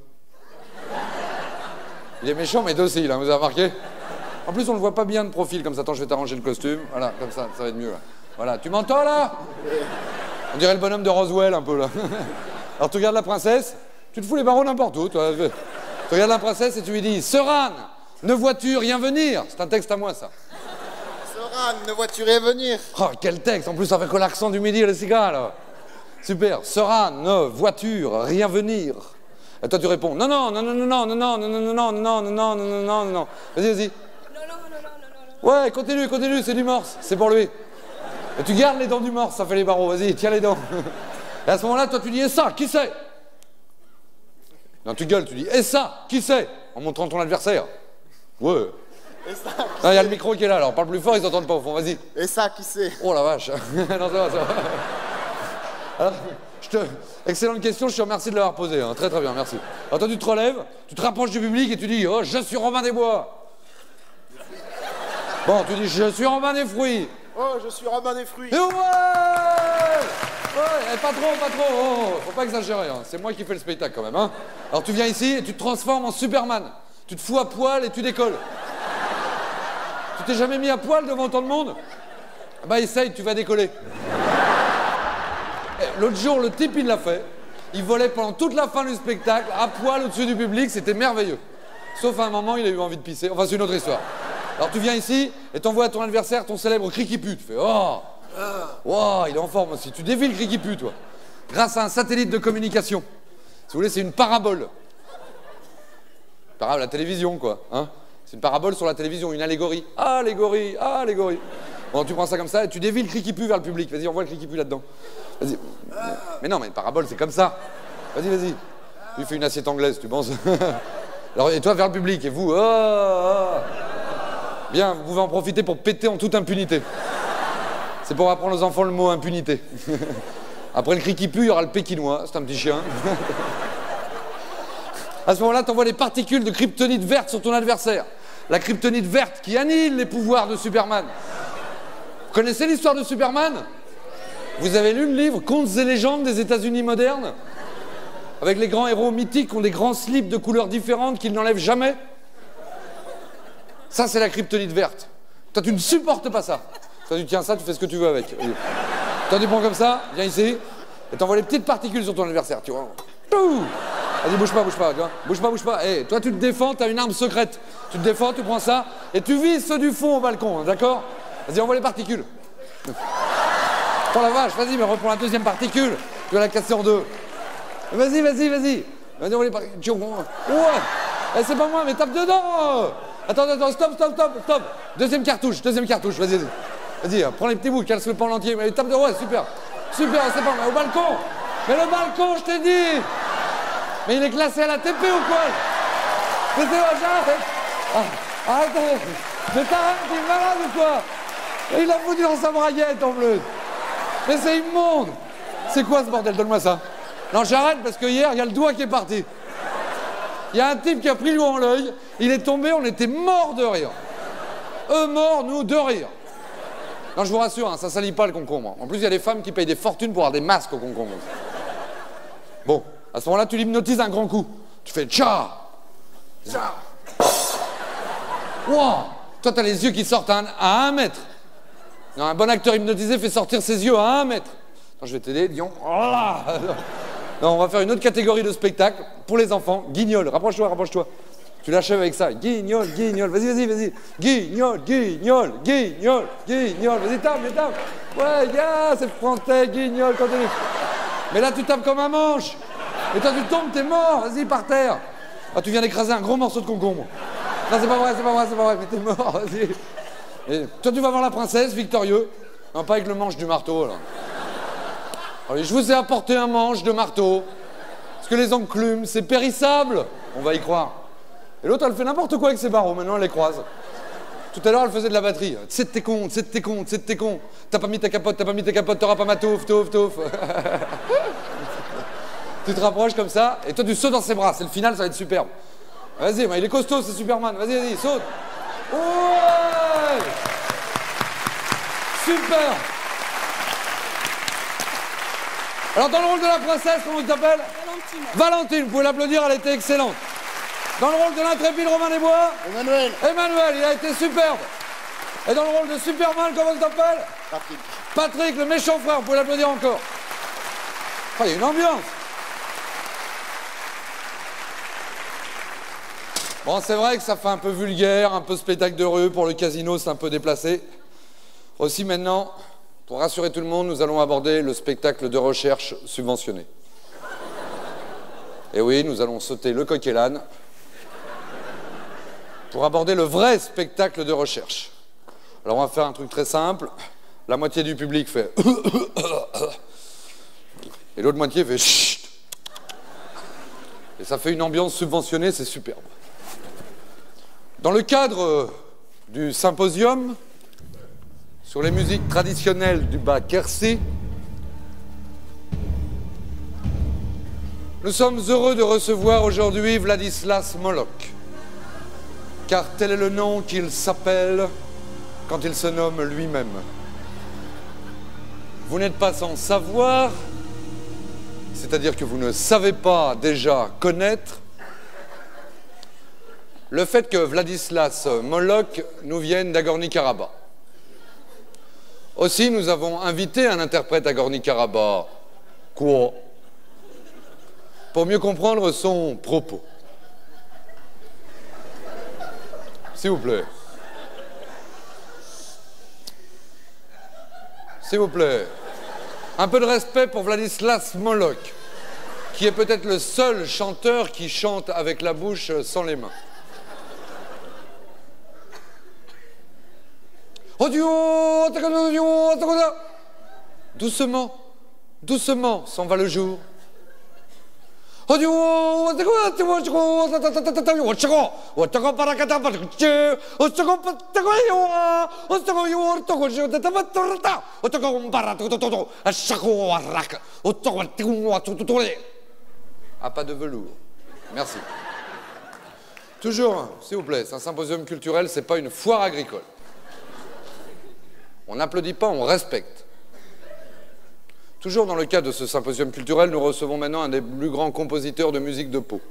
Il est méchant mais docile, hein, vous avez remarqué? En plus, on le voit pas bien de profil comme ça. Attends, je vais t'arranger le costume. Voilà, comme ça, ça va être mieux. Là. Voilà, tu m'entends là? On dirait le bonhomme de Roswell un peu là. Alors tu regardes la princesse, tu te fous les barreaux n'importe où. Toi. Tu regardes la princesse et tu lui dis Seran, ne vois-tu rien venir? C'est un texte à moi ça. Seran, ne vois-tu rien venir? Oh quel texte, en plus avec l'accent du midi et le cigare là. Super, Seran, ne vois-tu rien venir? Et toi tu réponds non non non non non non non non non non non non non non non non. Vas-y vas-y. Non non non non non non. Ouais continue continue, c'est du morse, c'est pour lui. Et tu gardes les dents du morse, ça fait les barreaux, vas-y, tiens les dents. Et à ce moment-là, toi tu dis et ça, qui c'est? Non tu gueules, tu dis et ça, qui c'est? En montrant ton adversaire. Ouais. Et ça, il y a le micro qui est là, alors parle plus fort, ils n'entendent pas au fond, vas-y. Et ça, qui c'est? Oh la vache. Non, ça va, ça va. Alors, je te... Excellente question, je te remercie de l'avoir posée. Hein. Très très bien, merci. Alors toi tu te relèves, tu te rapproches du public et tu dis oh, je suis Robin des Bois. Bon, tu dis je suis Robin des Fruits. Oh, je suis Robin des Fruits. Et ouais, ouais, pas trop, pas trop. Oh, faut pas exagérer, hein. C'est moi qui fais le spectacle quand même. Hein. Alors tu viens ici et tu te transformes en Superman. Tu te fous à poil et tu décolles. Tu t'es jamais mis à poil devant tant de monde? Bah essaye, tu vas décoller. L'autre jour, le type, il l'a fait. Il volait pendant toute la fin du spectacle, à poil au-dessus du public, c'était merveilleux. Sauf à un moment, il a eu envie de pisser. Enfin, c'est une autre histoire. Alors tu viens ici et t'envoies à ton adversaire ton célèbre cri qui pue. Tu fais oh, oh, il est en forme aussi. Tu défies le cri qui pue, toi. Grâce à un satellite de communication. Si vous voulez, c'est une parabole. Parabole, la télévision, quoi. Hein, c'est une parabole sur la télévision, une allégorie. Allégorie, allégorie. Bon, tu prends ça comme ça et tu dévies le cri qui pue vers le public. Vas-y, envoie le cri qui pue là-dedans. Vas-y. Mais non, mais une parabole, c'est comme ça. Vas-y, vas-y. Tu fais une assiette anglaise, tu penses? Alors, et toi vers le public, et vous, oh, oh. Bien, vous pouvez en profiter pour péter en toute impunité. C'est pour apprendre aux enfants le mot impunité. Après le cri qui pue, il y aura le pékinois, c'est un petit chien. À ce moment-là, t'envoies des particules de kryptonite verte sur ton adversaire. La kryptonite verte qui annihile les pouvoirs de Superman. Vous connaissez l'histoire de Superman? Vous avez lu le livre Contes et légendes des États-Unis modernes? Avec les grands héros mythiques qui ont des grands slips de couleurs différentes qu'ils n'enlèvent jamais? Ça, c'est la kryptonite verte. Toi, tu ne supportes pas ça. Toi, tu tiens ça, tu fais ce que tu veux avec. Toi, tu prends comme ça, viens ici, et t'envoies les petites particules sur ton adversaire, tu vois. Tout. Vas-y, bouge pas, bouge pas, tu vois. Bouge pas, bouge pas. Eh, toi, tu te défends, t'as une arme secrète. Tu te défends, tu prends ça, et tu vises ceux du fond au balcon, hein, d'accord? Vas-y, envoie les particules. Oh la vache, vas-y, mais reprends la deuxième particule. Tu vas la casser en deux. Vas-y, vas-y, vas-y. Vas-y, envoie les particules. Ouais. Eh, c'est pas moi, mais tape dedans. Attends, attends, stop, stop, stop, stop. Deuxième cartouche, deuxième cartouche, vas-y, vas-y. Vas-y, prends les petits bouts, casse-le pas en entier. Mais tape dedans, ouais, super. Super, c'est pas mal. Au balcon. Mais le balcon, je t'ai dit. Mais il est classé à la T P ou quoi? Mais c'est moi, j'arrête. Ah, arrête. Mais t'arrêtes, il est malade ou quoi? Et il a foutu dans sa braguette en plus. Mais c'est immonde. C'est quoi ce bordel? Donne-moi ça. Non, j'arrête parce que hier, il y a le doigt qui est parti. Il y a un type qui a pris l'eau en l'œil. Il est tombé, on était morts de rire. Eux morts, nous de rire. Non, je vous rassure, hein, ça salit pas le concombre. En plus, il y a des femmes qui payent des fortunes pour avoir des masques au concombre. Bon, à ce moment-là, tu l'hypnotises un grand coup. Tu fais tcha. Tcha. Wow. Toi, t'as les yeux qui sortent à un, à un mètre. Non, un bon acteur hypnotisé fait sortir ses yeux à un mètre. Attends, je vais t'aider, Dion. Oh là. Non, on va faire une autre catégorie de spectacle pour les enfants. Guignol, rapproche-toi, rapproche-toi. Tu l'achèves avec ça. Guignol, guignol, vas-y, vas-y, vas-y. Guignol, guignol, guignol, guignol. Vas-y, tape, mais tape. Ouais, yeah, c'est français, guignol, continue. Mais là, tu tapes comme un manche. Et toi, tu tombes, t'es mort. Vas-y, par terre. Ah, tu viens d'écraser un gros morceau de concombre. Non, c'est pas vrai, c'est pas vrai, c'est pas vrai, mais t'es mort, vas-y. Et toi, tu vas voir la princesse, victorieux. Non, pas avec le manche du marteau, là. Allez, je vous ai apporté un manche de marteau. Parce que les enclumes, c'est périssable. On va y croire. Et l'autre, elle fait n'importe quoi avec ses barreaux. Maintenant, elle les croise. Tout à l'heure, elle faisait de la batterie. C'est de tes cons, c'est de tes cons, c'est de tes cons. T'as pas mis ta capote, t'as pas mis ta capote, t'auras pas ma touffe, touffe, touffe. Tu te rapproches comme ça, et toi, tu sautes dans ses bras. C'est le final, ça va être superbe. Vas-y, il est costaud, c'est Superman. Vas-y, vas-y, saute. Ouais. Super. Alors, dans le rôle de la princesse, comment tu t'appelles? Valentine. Valentine, vous pouvez l'applaudir, elle était excellente. Dans le rôle de l'intrépide Romain Desbois? Emmanuel. Emmanuel, il a été superbe. Et dans le rôle de Superman, comment tu t'appelles? Patrick. Patrick, le méchant frère, vous pouvez l'applaudir encore. Oh, il y a une ambiance. Bon, c'est vrai que ça fait un peu vulgaire, un peu spectacle de rue. Pour le casino, c'est un peu déplacé. Aussi, maintenant, pour rassurer tout le monde, nous allons aborder le spectacle de recherche subventionné. Et oui, nous allons sauter le coq et l'âne pour aborder le vrai spectacle de recherche. Alors, on va faire un truc très simple. La moitié du public fait... Et l'autre moitié fait... Chut. Et ça fait une ambiance subventionnée, c'est superbe. Dans le cadre du symposium sur les musiques traditionnelles du bas Quercy, nous sommes heureux de recevoir aujourd'hui Vladislas Moloch, car tel est le nom qu'il s'appelle quand il se nomme lui-même. Vous n'êtes pas sans savoir, c'est-à-dire que vous ne savez pas déjà connaître, le fait que Vladislas Moloch nous vienne d'Agorni-Karabakh. Aussi, nous avons invité un interprète à Gorni-Karabakh. Quoi? Pour mieux comprendre son propos. S'il vous plaît. S'il vous plaît. Un peu de respect pour Vladislas Moloch, qui est peut-être le seul chanteur qui chante avec la bouche sans les mains. Doucement, doucement s'en va le jour. Ah, pas de velours. Merci. Toujours, s'il vous plaît, c'est un symposium culturel, c'est pas une foire agricole. On n'applaudit pas, on respecte. Toujours dans le cadre de ce symposium culturel, nous recevons maintenant un des plus grands compositeurs de musique de Pau.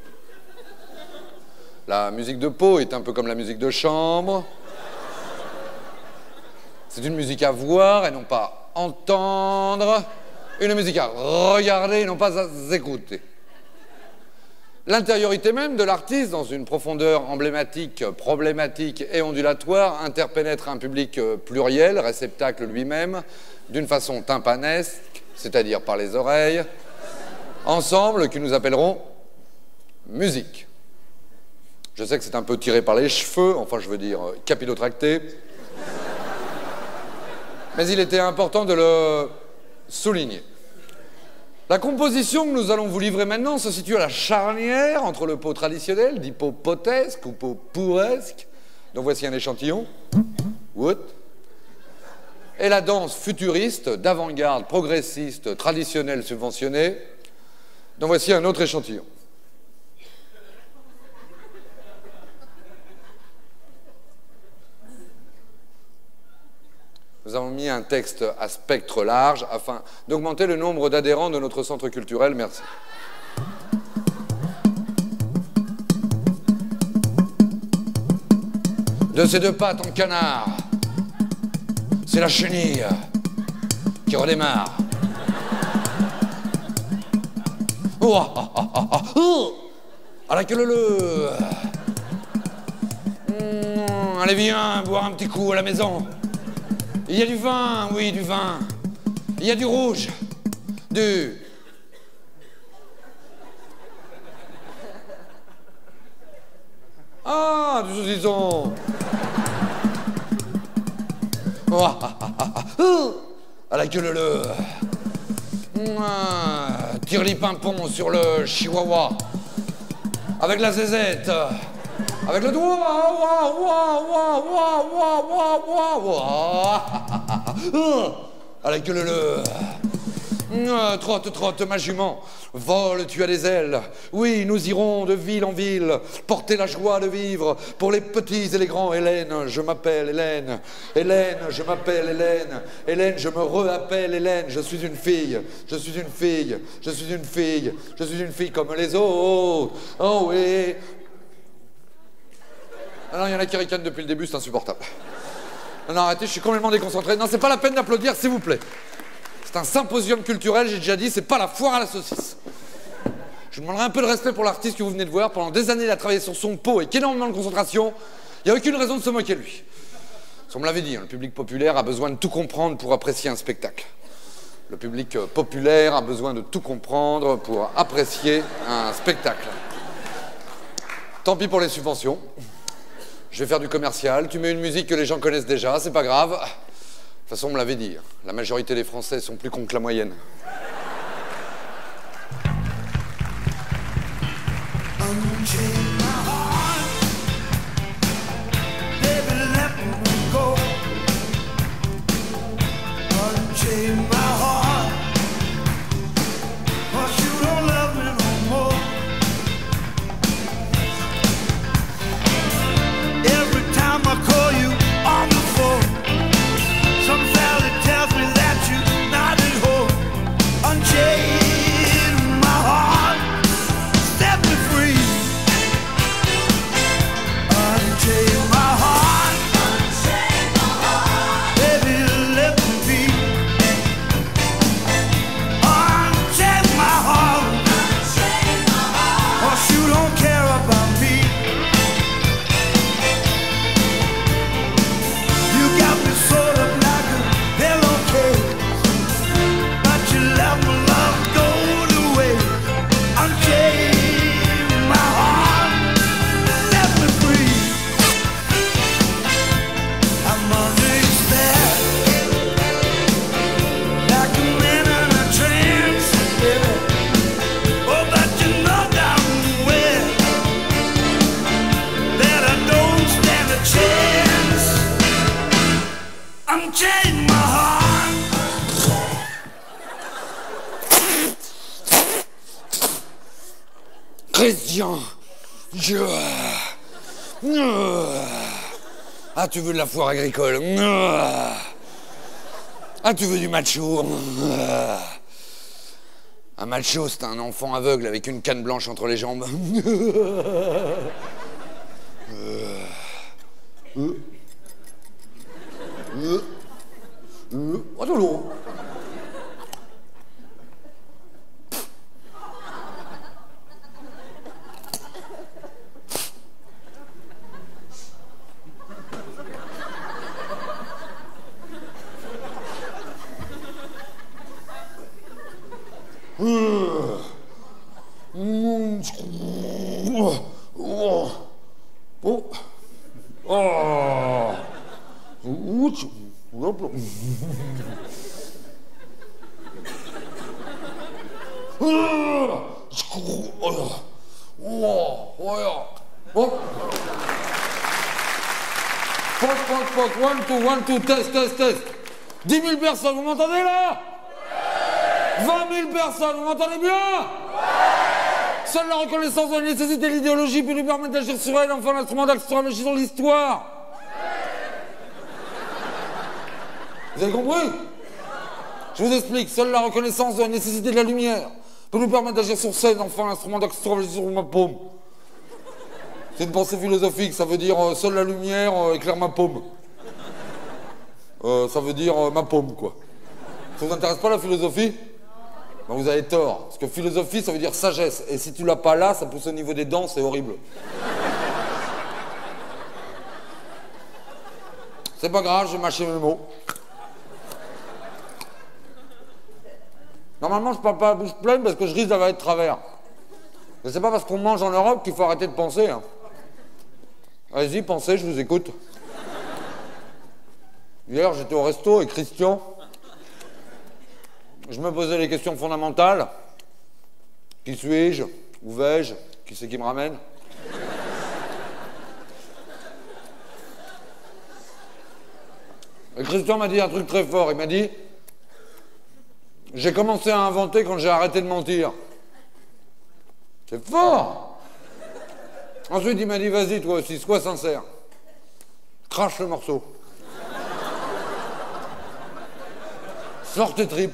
La musique de Pau est un peu comme la musique de chambre. C'est une musique à voir et non pas entendre. Une musique à regarder et non pas à écouter. L'intériorité même de l'artiste, dans une profondeur emblématique, problématique et ondulatoire, interpénètre un public pluriel, réceptacle lui-même, d'une façon tympanesque, c'est-à-dire par les oreilles, ensemble que nous appellerons musique. Je sais que c'est un peu tiré par les cheveux, enfin je veux dire capillotracté, mais il était important de le souligner. La composition que nous allons vous livrer maintenant se situe à la charnière entre le pot traditionnel, dit pot potesque ou pot pouresque, dont voici un échantillon, Wood, et la danse futuriste, d'avant-garde, progressiste, traditionnelle, subventionnée, dont voici un autre échantillon. Nous avons mis un texte à spectre large afin d'augmenter le nombre d'adhérents de notre centre culturel. Merci. De ces deux pattes en canard, c'est la chenille qui redémarre. Oh, ah, ah, ah, ah, oh, à la queue leu. Mmh, allez, viens boire un petit coup à la maison. Il y a du vin, oui, du vin. Il y a du rouge, du... Ah, du saucisson. Oh, ah, ah, ah, ah. Oh, à la queue leu. Ah, tire-li-pimpon sur le chihuahua. Avec la zézette. Avec le doigt, à la queue leu. Trotte, trotte, ma jument, vole, tu as des ailes. Oui, nous irons de ville en ville, porter la joie de vivre pour les petits et les grands. Hélène, je m'appelle Hélène. Hélène, je m'appelle Hélène. Hélène, je me re-appelle Hélène. Je suis une fille, je suis une fille, je suis une fille, je suis une fille comme les autres. Oh oui. Ah non, il y en a qui ricanent depuis le début, c'est insupportable. Non, non, arrêtez, je suis complètement déconcentré. Non, c'est pas la peine d'applaudir, s'il vous plaît. C'est un symposium culturel, j'ai déjà dit, c'est pas la foire à la saucisse. Je vous demanderai un peu de respect pour l'artiste que vous venez de voir. Pendant des années, il a travaillé sur son pot avec énormément de concentration. Il n'y a aucune raison de se moquer de lui. On me l'avait dit, hein, le public populaire a besoin de tout comprendre pour apprécier un spectacle. Le public populaire a besoin de tout comprendre pour apprécier un spectacle. Tant pis pour les subventions. Je vais faire du commercial, tu mets une musique que les gens connaissent déjà, c'est pas grave. De toute façon, on me l'avait dit, la majorité des Français sont plus cons que la moyenne. Christian, je... Ah, tu veux de la foire agricole? Ah, tu veux du macho? Un macho, c'est un enfant aveugle avec une canne blanche entre les jambes. Oh, de l'eau. Oh. Ouch. Hop là. Oh, voilà. Bon. Poc, poc, poc, one, two, one, two, test, test, test. dix mille personnes, vous m'entendez là? vingt mille personnes, vous m'entendez bien? Seule la reconnaissance de la nécessité de l'idéologie peut nous permettre d'agir sur elle, enfin l'instrument d'astrologie sur l'histoire. Vous avez compris? Je vous explique, seule la reconnaissance de la nécessité de la lumière peut nous permettre d'agir sur scène, enfin l'instrument d'astrologie sur ma paume. C'est une pensée philosophique, ça veut dire euh, seule la lumière euh, éclaire ma paume. Euh, ça veut dire euh, ma paume, quoi. Ça vous intéresse pas la philosophie? Ben, vous avez tort, parce que philosophie, ça veut dire sagesse. Et si tu l'as pas là, ça pousse au niveau des dents, c'est horrible. C'est pas grave, je vais mâcher mes mots. Normalement, je parle pas à bouche pleine parce que je risque d'avaler de travers. Mais c'est pas parce qu'on mange en Europe qu'il faut arrêter de penser. Hein. Allez-y, pensez, je vous écoute. Hier, j'étais au resto avec Christian. Je me posais les questions fondamentales. Qui suis-je? Où vais-je? Qui c'est qui me ramène? Et Christian m'a dit un truc très fort. Il m'a dit: j'ai commencé à inventer quand j'ai arrêté de mentir. C'est fort! Ensuite, il m'a dit: vas-y, toi aussi, sois sincère. Crache le morceau. Sors tes tripes.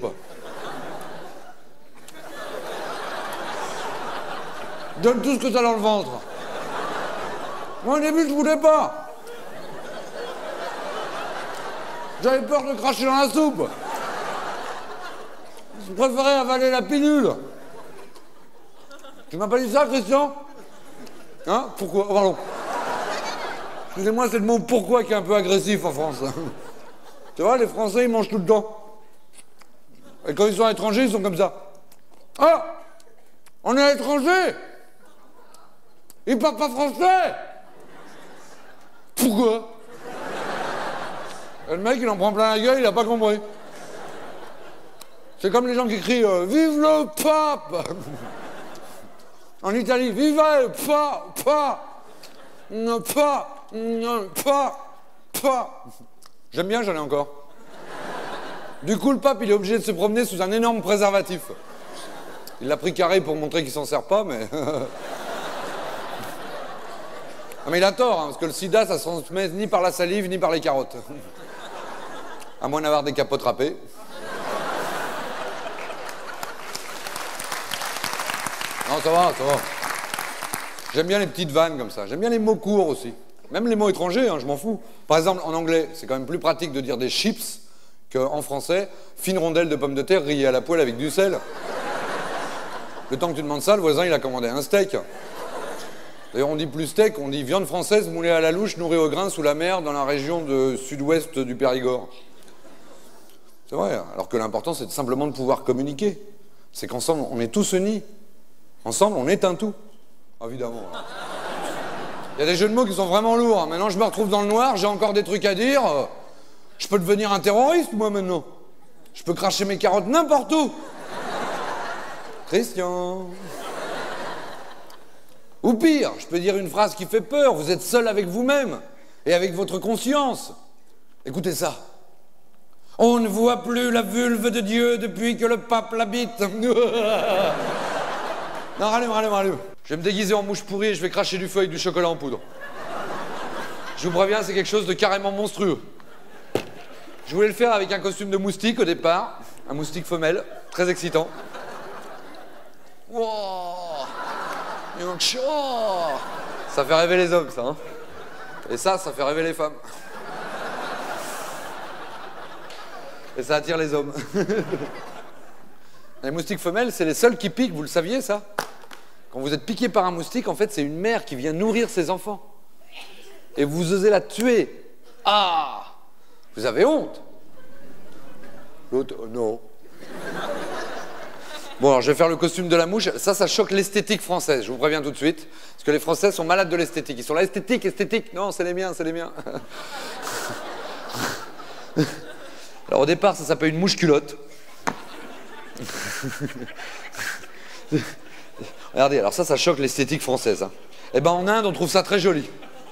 Donne tout ce que t'as dans le ventre. Moi, au début, je voulais pas. J'avais peur de cracher dans la soupe. Je préférais avaler la pilule. Tu m'as pas dit ça, Christian? Hein? Pourquoi? Oh, pardon. Excusez-moi, c'est le mot pourquoi qui est un peu agressif en France. Tu vois, les Français, ils mangent tout le temps. Et quand ils sont à l'étranger, ils sont comme ça. Ah! On est à l'étranger! Ils parlent pas français! Pourquoi? Et le mec, il en prend plein la gueule, il a pas compris. C'est comme les gens qui crient euh, « Vive le pape !» En Italie, « Viva le pape! Pa! Ne pas! Ne pas! Pa !» J'aime bien, j'en ai encore. Du coup, le pape, il est obligé de se promener sous un énorme préservatif. Il l'a pris carré pour montrer qu'il s'en sert pas, mais... Non, mais il a tort, hein, parce que le sida, ça se transmet ni par la salive, ni par les carottes. À moins d'avoir des capotes râpées. Non, ça va, ça va. J'aime bien les petites vannes comme ça. J'aime bien les mots courts aussi. Même les mots étrangers, hein, je m'en fous. Par exemple, en anglais, c'est quand même plus pratique de dire des chips qu'en français, fine rondelle de pommes de terre rillée à la poêle avec du sel. Le temps que tu demandes ça, le voisin, il a commandé un steak. D'ailleurs, on dit plus steak, on dit viande française moulée à la louche, nourrie au grain sous la mer dans la région de sud-ouest du Périgord. C'est vrai, alors que l'important, c'est simplement de pouvoir communiquer. C'est qu'ensemble, on est tous unis. Ensemble, on est un tout. Évidemment. Il y a des jeux de mots qui sont vraiment lourds. Maintenant, je me retrouve dans le noir, j'ai encore des trucs à dire. Je peux devenir un terroriste, moi, maintenant. Je peux cracher mes carottes n'importe où. Christian. Ou pire, je peux dire une phrase qui fait peur. Vous êtes seul avec vous-même et avec votre conscience. Écoutez ça. On ne voit plus la vulve de Dieu depuis que le pape l'habite. Non, rallume, rallume, rallume. Je vais me déguiser en mouche pourrie et je vais cracher du feu avec du chocolat en poudre. Je vous préviens, c'est quelque chose de carrément monstrueux. Je voulais le faire avec un costume de moustique au départ. Un moustique femelle, très excitant. Wow. Ça fait rêver les hommes, ça. Hein. Et ça, ça fait rêver les femmes. Et ça attire les hommes. Les moustiques femelles, c'est les seuls qui piquent, vous le saviez, ça? Quand vous êtes piqué par un moustique, en fait, c'est une mère qui vient nourrir ses enfants. Et vous osez la tuer. Ah! Vous avez honte? L'autre, oh, non. Bon, alors je vais faire le costume de la mouche. Ça, ça choque l'esthétique française, je vous préviens tout de suite. Parce que les Français sont malades de l'esthétique. Ils sont là, esthétique, esthétique. Non, c'est les miens, c'est les miens. Alors au départ, ça s'appelle une mouche culotte. Regardez, alors ça, ça choque l'esthétique française. Hein. Eh ben en Inde, on trouve ça très joli.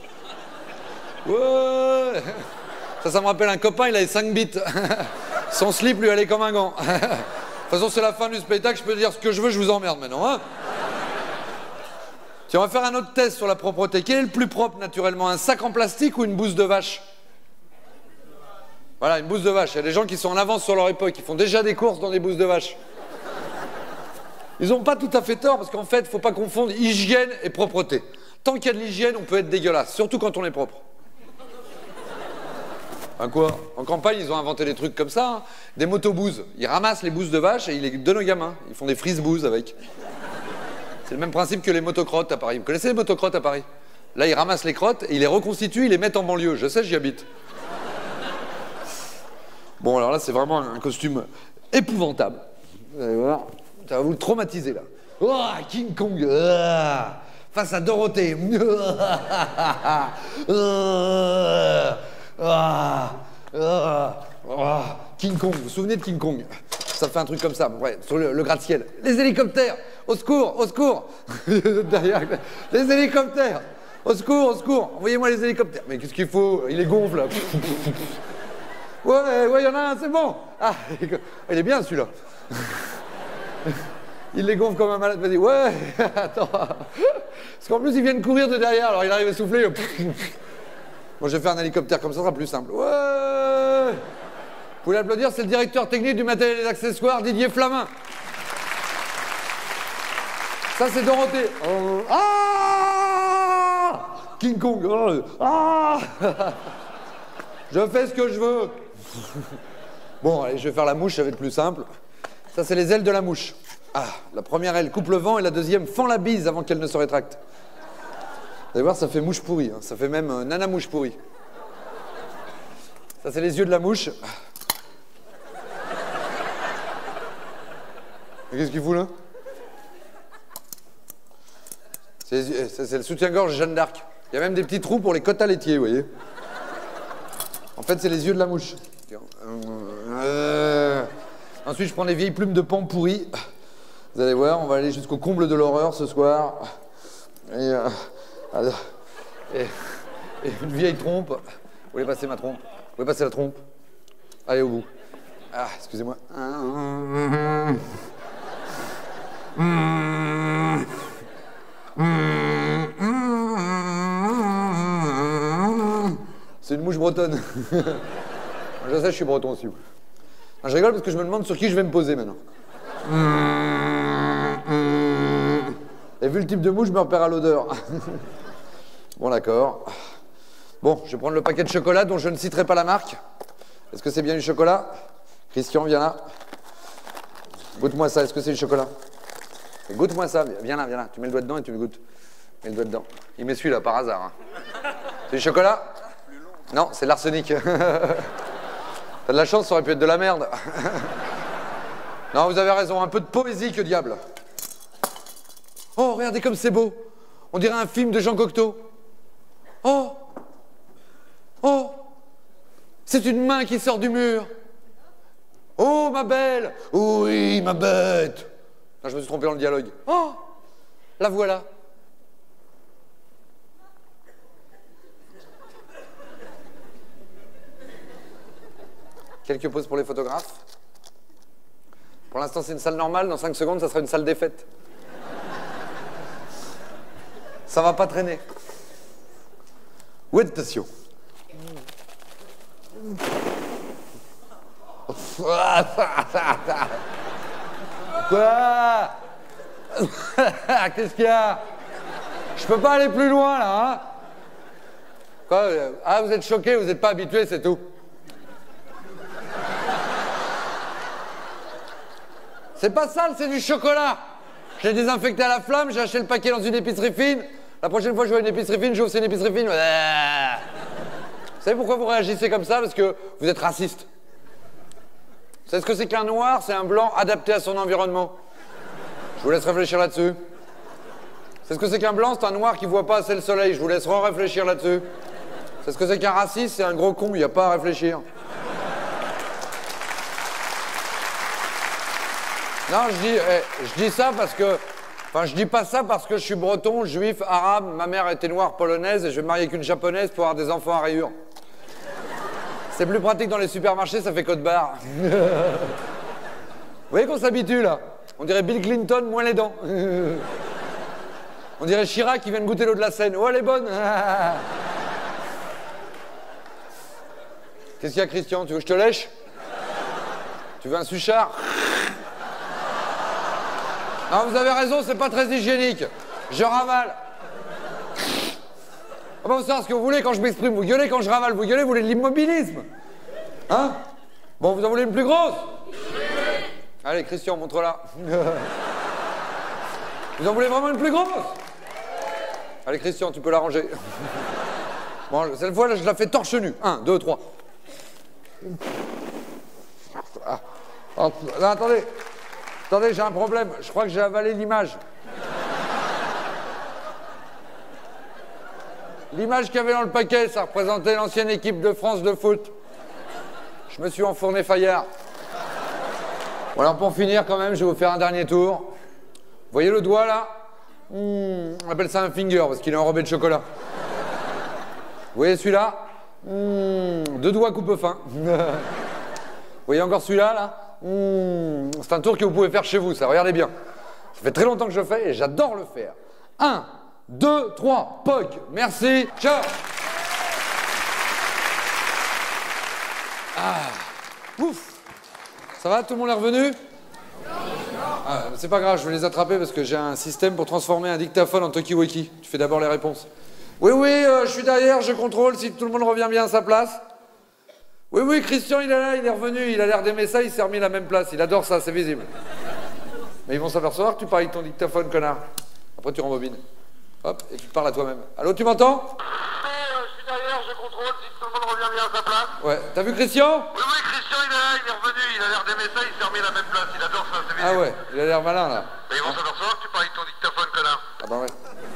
Ouais. Ça, ça me rappelle un copain, il avait cinq bits. Son slip lui allait comme un gant. De toute façon, c'est la fin du spectacle, je peux dire ce que je veux, je vous emmerde maintenant. Hein. Tiens, on va faire un autre test sur la propreté. Quel est le plus propre, naturellement? Un sac en plastique ou une bouse de vache? Voilà, une bouse de vache. Il y a des gens qui sont en avance sur leur époque, ils font déjà des courses dans des bouses de vache. Ils n'ont pas tout à fait tort, parce qu'en fait, il ne faut pas confondre hygiène et propreté. Tant qu'il y a de l'hygiène, on peut être dégueulasse, surtout quand on est propre. Enfin quoi? En campagne, ils ont inventé des trucs comme ça, hein. Des motobouses. Ils ramassent les bouses de vache et ils les donnent aux gamins. Ils font des frise-bouses avec. C'est le même principe que les motocrottes à Paris. Vous connaissez les motocrottes à Paris? Là, ils ramassent les crottes et ils les reconstituent, ils les mettent en banlieue. Je sais, j'y habite. Bon, alors là, c'est vraiment un costume épouvantable. Vous allez voir, ça va vous le traumatiser, là. Oh, King Kong ah, face à Dorothée. Ah, ah, ah, King Kong, vous vous souvenez de King Kong? Ça fait un truc comme ça, ouais, sur le, le gratte-ciel. Les hélicoptères, au secours, au secours. Derrière, les hélicoptères, au secours, au secours. Envoyez-moi les hélicoptères. Mais qu'est-ce qu'il faut? Il est gonfle, là. Ouais, ouais, il y en a un, c'est bon. Ah, il est bien celui-là. Il les gonfle comme un malade. Vas-y, ouais, attends. Parce qu'en plus, ils viennent courir de derrière, alors il arrive à souffler. Bon, je vais faire un hélicoptère comme ça, ça sera plus simple. Ouais. Vous pouvez l'applaudir, c'est le directeur technique du matériel et des accessoires, Didier Flamin. Ça, c'est Dorothée. Oh. Ah King Kong. Oh. Ah je fais ce que je veux. Bon, allez, je vais faire la mouche, ça va être plus simple. Ça, c'est les ailes de la mouche. Ah, la première aile coupe le vent et la deuxième fend la bise avant qu'elle ne se rétracte. Vous allez voir, ça fait mouche pourrie. Hein. Ça fait même euh, nana mouche pourrie. Ça, c'est les yeux de la mouche. Qu'est-ce qu'il fout, là? C'est le soutien-gorge Jeanne d'Arc. Il y a même des petits trous pour les quotas laitiers, vous voyez. En fait, c'est les yeux de la mouche. Euh... Ensuite, je prends les vieilles plumes de pan pourries. Vous allez voir, on va aller jusqu'au comble de l'horreur ce soir. Et, euh... et... et une vieille trompe. Vous voulez passer ma trompe? Vous voulez passer la trompe? Allez, au bout. Ah, excusez-moi. C'est une mouche bretonne. Je sais, je suis breton aussi. Non, je rigole parce que je me demande sur qui je vais me poser maintenant. Et vu le type de mouche, je me repère à l'odeur. Bon, d'accord. Bon, je vais prendre le paquet de chocolat dont je ne citerai pas la marque. Est-ce que c'est bien du chocolat? Christian, viens là. Goûte-moi ça, est-ce que c'est du chocolat? Goûte-moi ça, viens là, viens là. Tu mets le doigt dedans et tu me goûtes. Mets le doigt dedans. Il met celui-là par hasard. Hein. C'est du chocolat? Non, c'est de l'arsenic. T'as de la chance, ça aurait pu être de la merde. Non, vous avez raison, un peu de poésie, que diable. Oh, regardez comme c'est beau. On dirait un film de Jean Cocteau. Oh. Oh. C'est une main qui sort du mur. Oh, ma belle. Oui, ma bête. Non, je me suis trompé dans le dialogue. Oh, la voilà. Quelques pauses pour les photographes. Pour l'instant, c'est une salle normale. Dans cinq secondes, ça sera une salle des fêtes. Ça va pas traîner. Où est station? Quoi? Qu'est-ce qu'il y a? Je peux pas aller plus loin, là, hein? Quoi? Ah, vous êtes choqués, vous n'êtes pas habitués, c'est tout. C'est pas sale, c'est du chocolat. Je l'ai désinfecté à la flamme, j'ai acheté le paquet dans une épicerie fine. La prochaine fois que je vois une épicerie fine, j'ouvre c'est une épicerie fine. Vous savez pourquoi vous réagissez comme ça? Parce que vous êtes raciste. Vous savez ce que c'est qu'un noir? C'est un blanc adapté à son environnement. vous laisse réfléchir là-dessus. C'est ce que c'est qu'un blanc, c'est un noir qui voit pas assez le soleil. Je vous laisse réfléchir là-dessus. C'est ce que c'est qu'un raciste, c'est un gros con, il n'y a pas à réfléchir. Non, je dis, eh, je dis ça parce que... Enfin, je dis pas ça parce que je suis breton, juif, arabe, ma mère était noire, polonaise, et je vais me marier avec une japonaise pour avoir des enfants à rayures. C'est plus pratique dans les supermarchés, ça fait code barre. Vous voyez qu'on s'habitue, là? On dirait Bill Clinton, moins les dents. On dirait Chirac qui vient de goûter l'eau de la Seine. Oh, elle est bonne. Qu'est-ce qu'il y a, Christian? Tu veux que je te lèche? Tu veux un suchard? Non, vous avez raison, c'est pas très hygiénique. Je ravale. Ah bah, vous savez ce que vous voulez quand je m'exprime. Vous gueulez quand je ravale. Vous gueulez, vous voulez de l'immobilisme. Hein? Bon, vous en voulez une plus grosse? Allez, Christian, montre-la. Vous en voulez vraiment une plus grosse? Allez, Christian, tu peux la ranger. Bon, cette fois, là, je la fais torche nu. Un, deux, trois. Ah. Oh, là, attendez. Attendez, j'ai un problème. Je crois que j'ai avalé l'image. L'image qu'il y avait dans le paquet, ça représentait l'ancienne équipe de France de foot. Je me suis enfourné Fayard. Bon, alors pour finir, quand même, je vais vous faire un dernier tour. Vous voyez le doigt, là? mmh, On appelle ça un finger, parce qu'il est enrobé de chocolat. Vous voyez celui-là? mmh, Deux doigts coupe-fin. Vous voyez encore celui-là, là? Mmh, c'est un tour que vous pouvez faire chez vous, ça, regardez bien. Ça fait très longtemps que je le fais et j'adore le faire. Un, deux, trois, P O G. Merci, ciao. Ah, ouf. Ça va, tout le monde est revenu? Ah, c'est pas grave, je vais les attraper parce que j'ai un système pour transformer un dictaphone en talkie-walkie. Tu fais d'abord les réponses. Oui, oui, euh, je suis derrière, je contrôle si tout le monde revient bien à sa place. Oui, oui, Christian, il est là, il est revenu, il a l'air d'aimer ça, il s'est remis à la même place, il adore ça, c'est visible. Mais ils vont s'apercevoir que tu parles avec ton dictaphone, connard. Après, tu rembobines. Hop, et tu te parles à toi-même. Allô, tu m'entends? Oui, euh, je suis derrière, je contrôle si tout le monde revient bien à sa place. Ouais, t'as vu Christian? Oui, oui, Christian, il est là, il est revenu, il a l'air d'aimer ça, il s'est remis à la même place, il adore ça, c'est visible. Ah ouais, il a l'air malin, là. Mais ils vont s'apercevoir que tu parles avec ton dictaphone, connard. Ah bah ouais.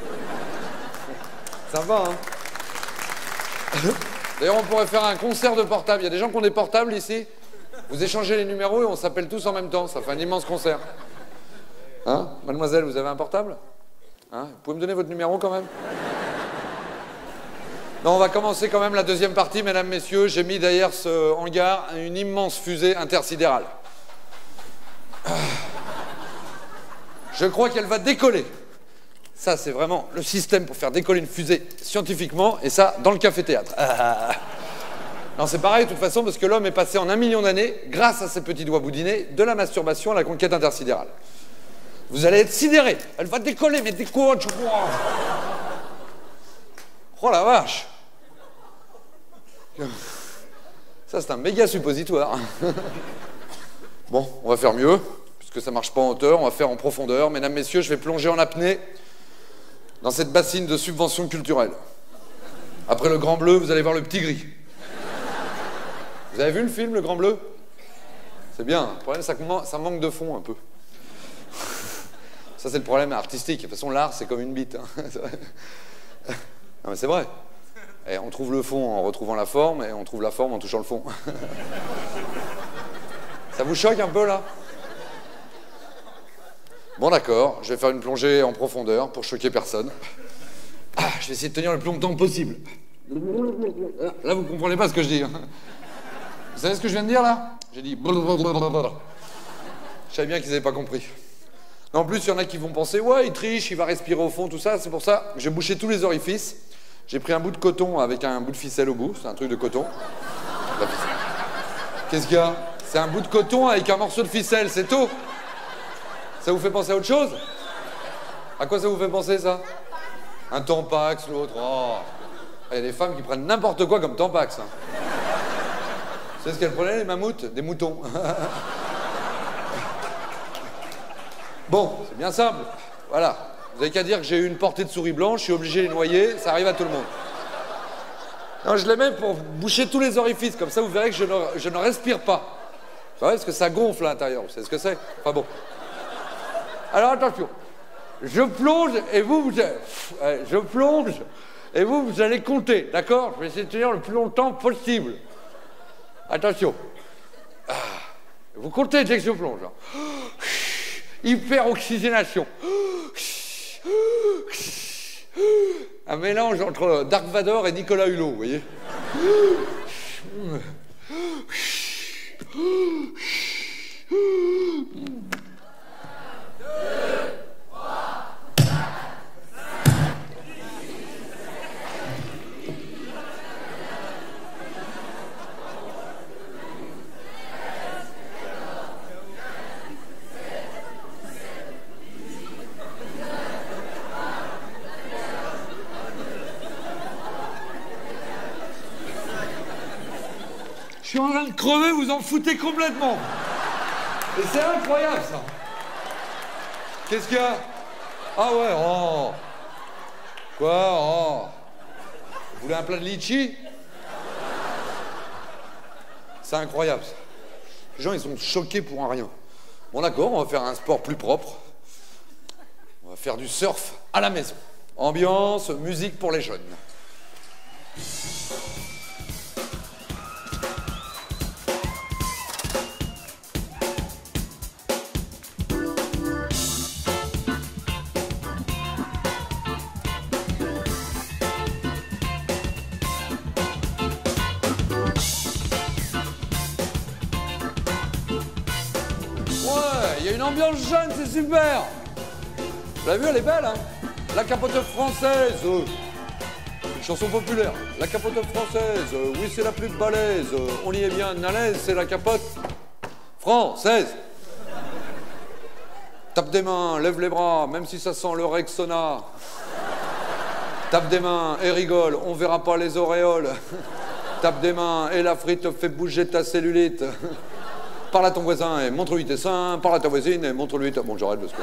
Ça va, hein. D'ailleurs, on pourrait faire un concert de portable. Il y a des gens qui ont des portables ici. Vous échangez les numéros et on s'appelle tous en même temps. Ça fait un immense concert. Hein? Mademoiselle, vous avez un portable? Hein? Vous pouvez me donner votre numéro quand même? Non, on va commencer quand même la deuxième partie, mesdames, messieurs. J'ai mis derrière ce hangar une immense fusée intersidérale. Je crois qu'elle va décoller. Ça, c'est vraiment le système pour faire décoller une fusée scientifiquement, et ça, dans le café-théâtre. Ah. Non, c'est pareil, de toute façon, parce que l'homme est passé en un million d'années, grâce à ses petits doigts boudinés, de la masturbation à la conquête intersidérale. Vous allez être sidérés. Elle va décoller, mais décolle, je crois. Oh la vache. Ça, c'est un méga suppositoire. Bon, on va faire mieux, puisque ça marche pas en hauteur, on va faire en profondeur. Mesdames, messieurs, je vais plonger en apnée dans cette bassine de subventions culturelles. Après le Grand Bleu, vous allez voir le Petit Gris. Vous avez vu le film, le Grand Bleu? C'est bien. Le problème, c'est que ça manque de fond un peu. Ça, c'est le problème artistique. De toute façon, l'art, c'est comme une bite. Hein. Non, mais c'est vrai. Et on trouve le fond en retrouvant la forme, et on trouve la forme en touchant le fond. Ça vous choque un peu, là? Bon, d'accord, je vais faire une plongée en profondeur pour choquer personne. Ah, je vais essayer de tenir le plus longtemps possible. Là, vous comprenez pas ce que je dis. Hein. Vous savez ce que je viens de dire, là? J'ai dit... Je savais bien qu'ils n'avaient pas compris. En plus, il y en a qui vont penser, ouais, il triche, il va respirer au fond, tout ça. C'est pour ça que j'ai bouché tous les orifices. J'ai pris un bout de coton avec un bout de ficelle au bout. C'est un truc de coton. Qu'est-ce qu'il y a? C'est un bout de coton avec un morceau de ficelle, c'est tout. Ça vous fait penser à autre chose? À quoi ça vous fait penser, ça? Un Tampax, l'autre. Oh. Il y a des femmes qui prennent n'importe quoi comme Tampax. Hein. Vous savez ce qu'elles prenaient, les mammouths? Des moutons. Bon, c'est bien simple. Voilà. Vous avez qu'à dire que j'ai eu une portée de souris blanche, je suis obligé de les noyer, ça arrive à tout le monde. Non, je les mets pour boucher tous les orifices, comme ça vous verrez que je ne, je ne respire pas. Ouais, parce que ça gonfle à l'intérieur, vous savez ce que c'est? Enfin bon. Alors attention, je plonge et vous, vous euh, je plonge et vous, vous allez compter, d'accord? Je vais essayer de tenir le plus longtemps possible. Attention. Ah, vous comptez dès que je plonge. Hein. Hyper-oxygénation. Un mélange entre Dark Vador et Nicolas Hulot, vous voyez? Je suis en train de crever, vous en foutez complètement. Et c'est incroyable, ça. Qu'est-ce qu'il y a? Ah ouais, oh. Quoi? Oh. Vous voulez un plat de litchi? C'est incroyable, ça. Les gens, ils sont choqués pour un rien. Bon, d'accord, on va faire un sport plus propre. On va faire du surf à la maison. Ambiance, musique pour les jeunes. Il y a une ambiance jeune, c'est super. Vous l'avez vu, elle est belle, hein? La capote française. Une chanson populaire. La capote française, oui, c'est la plus balèze. On y est bien à l'aise, c'est la capote française. Tape des mains, lève les bras, même si ça sent le Rexona. Tape des mains et rigole, on verra pas les auréoles. Tape des mains et la frite fait bouger ta cellulite. Parle à ton voisin et montre-lui tes seins. Parle à ta voisine et montre-lui ta... Bon, j'arrête parce que...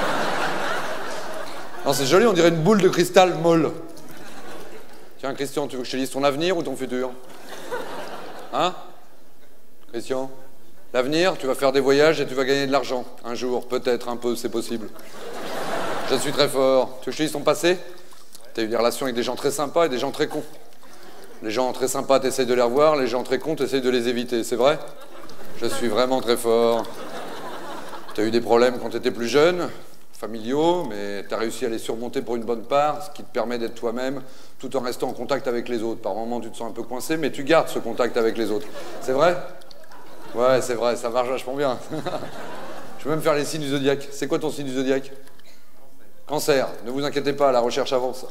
Non, c'est joli, on dirait une boule de cristal molle. Tiens, Christian, tu veux que je te dise ton avenir ou ton futur? Hein? Christian? L'avenir, tu vas faire des voyages et tu vas gagner de l'argent. Un jour, peut-être, un peu, c'est possible. Je suis très fort. Tu veux que je te dise ton passé? T'as eu des relations avec des gens très sympas et des gens très cons. Les gens très sympas, t'essayes de les revoir. Les gens très cons, t'essayes de les éviter. C'est vrai? Je suis vraiment très fort. Tu as eu des problèmes quand tu étais plus jeune, familiaux, mais tu as réussi à les surmonter pour une bonne part, ce qui te permet d'être toi-même, tout en restant en contact avec les autres. Par moments, tu te sens un peu coincé, mais tu gardes ce contact avec les autres. C'est vrai? Ouais, c'est vrai, ça marche vachement bien. Je vais même faire les signes du zodiaque. C'est quoi ton signe du zodiaque? Cancer. Ne vous inquiétez pas, la recherche avance.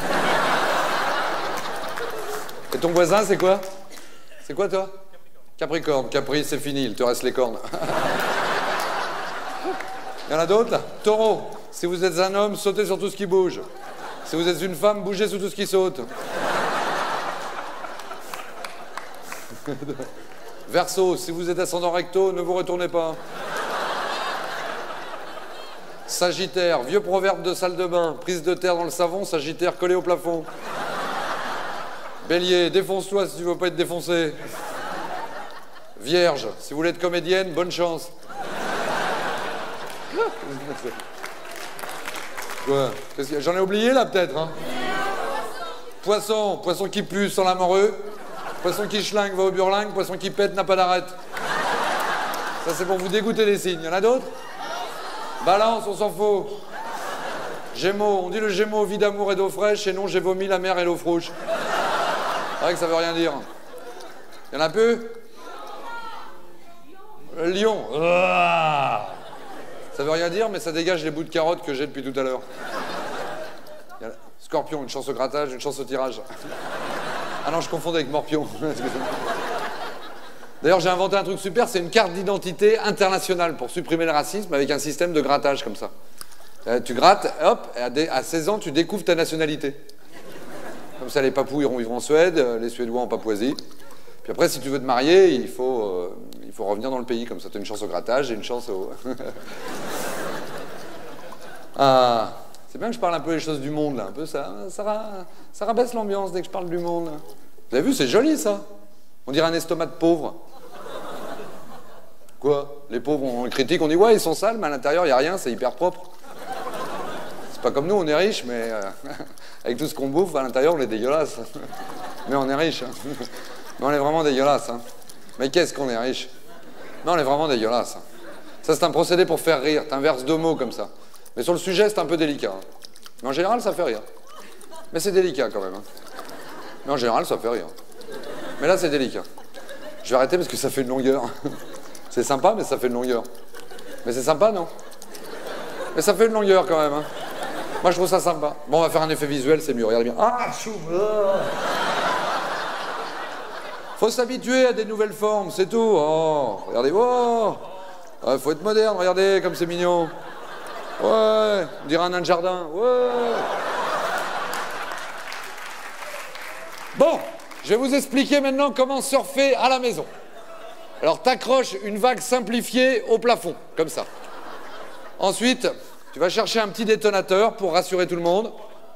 Et ton voisin, c'est quoi? C'est quoi, toi? Capricorne. Capri, c'est fini, il te reste les cornes. Il y en a d'autres, là? Taureau. Si vous êtes un homme, sautez sur tout ce qui bouge. Si vous êtes une femme, bougez sur tout ce qui saute. Verseau. Si vous êtes ascendant recto, ne vous retournez pas. Sagittaire. Vieux proverbe de salle de bain. Prise de terre dans le savon, Sagittaire collé au plafond. Bélier. Défonce-toi si tu veux pas être défoncé. Vierge, si vous voulez être comédienne, bonne chance. Quoi? J'en ai oublié là peut-être, hein? Poisson, poisson qui pue sans l'amoureux. Poisson qui schlingue va au burlingue. Poisson qui pète n'a pas d'arrête. Ça c'est pour vous dégoûter des signes. Il y en a d'autres? Balance, on s'en fout. Gémeaux, on dit le Gémeaux vit d'amour et d'eau fraîche et non j'ai vomi la mer et l'eau frouche. C'est vrai que ça veut rien dire. Il y en a peu? Lion. Ah, ça veut rien dire, mais ça dégage les bouts de carottes que j'ai depuis tout à l'heure. Scorpion, une chance au grattage, une chance au tirage. Ah non, je confondais avec Morpion. D'ailleurs, j'ai inventé un truc super, c'est une carte d'identité internationale pour supprimer le racisme avec un système de grattage comme ça. Euh, tu grattes, hop, et à, à seize ans, tu découvres ta nationalité. Comme ça, les Papous iront vivre en Suède, les Suédois en Papouasie. Puis après, si tu veux te marier, il faut, euh, il faut revenir dans le pays. Comme ça, tu as une chance au grattage et une chance au... Ah, c'est bien que je parle un peu des choses du monde, là. Un peu, ça, ça, ra... ça rabaisse l'ambiance dès que je parle du monde. Là. Vous avez vu, c'est joli, ça. On dirait un estomac de pauvre. Quoi? Les pauvres, on critique, on dit ouais, ils sont sales, mais à l'intérieur, il n'y a rien, c'est hyper propre. C'est pas comme nous, on est riches, mais euh, avec tout ce qu'on bouffe, à l'intérieur, on est dégueulasse. Mais on est riches. Hein. Mais on est vraiment dégueulasse. Hein. Mais qu'est-ce qu'on est riche? Non, on est vraiment dégueulasse. Hein. Ça, c'est un procédé pour faire rire. T'inverses deux mots comme ça. Mais sur le sujet, c'est un peu délicat. Hein. Mais en général, ça fait rire. Mais c'est délicat quand même. Hein. Mais en général, ça fait rire. Mais là, c'est délicat. Je vais arrêter parce que ça fait une longueur. C'est sympa, mais ça fait une longueur. Mais c'est sympa, non? Mais ça fait une longueur quand même. Hein. Moi, je trouve ça sympa. Bon, on va faire un effet visuel, c'est mieux. Regardez bien. Ah, chou. Faut s'habituer à des nouvelles formes, c'est tout. Oh, regardez. Oh, ouais, faut être moderne. Regardez comme c'est mignon. Ouais, on dirait un nain de jardin. Ouais. Bon, je vais vous expliquer maintenant comment surfer à la maison. Alors, t'accroches une vague simplifiée au plafond, comme ça. Ensuite, tu vas chercher un petit détonateur pour rassurer tout le monde.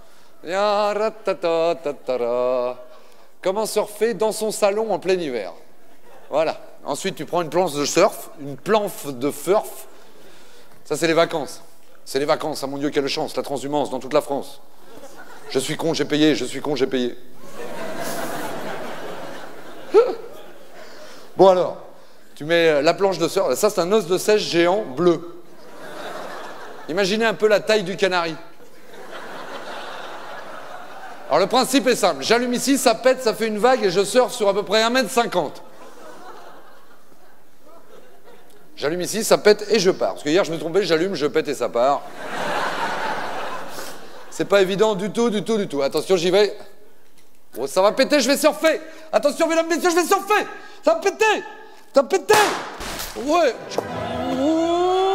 Comment surfer dans son salon en plein hiver. Voilà. Ensuite, tu prends une planche de surf, une planche de surf. Ça, c'est les vacances. C'est les vacances, ah mon Dieu, quelle chance, la transhumance dans toute la France. Je suis con, j'ai payé, je suis con, j'ai payé. Bon alors, tu mets la planche de surf, ça c'est un os de sèche géant bleu. Imaginez un peu la taille du canari. Alors le principe est simple, j'allume ici, ça pète, ça fait une vague et je surfe sur à peu près un mètre cinquante. J'allume ici, ça pète et je pars. Parce que hier je me suis trompé, j'allume, je pète et ça part. C'est pas évident du tout, du tout, du tout. Attention, j'y vais. Oh, ça va péter, je vais surfer. Attention, mesdames, messieurs, je vais surfer. Ça va péter. Ça va péter. Ouais. Ouais.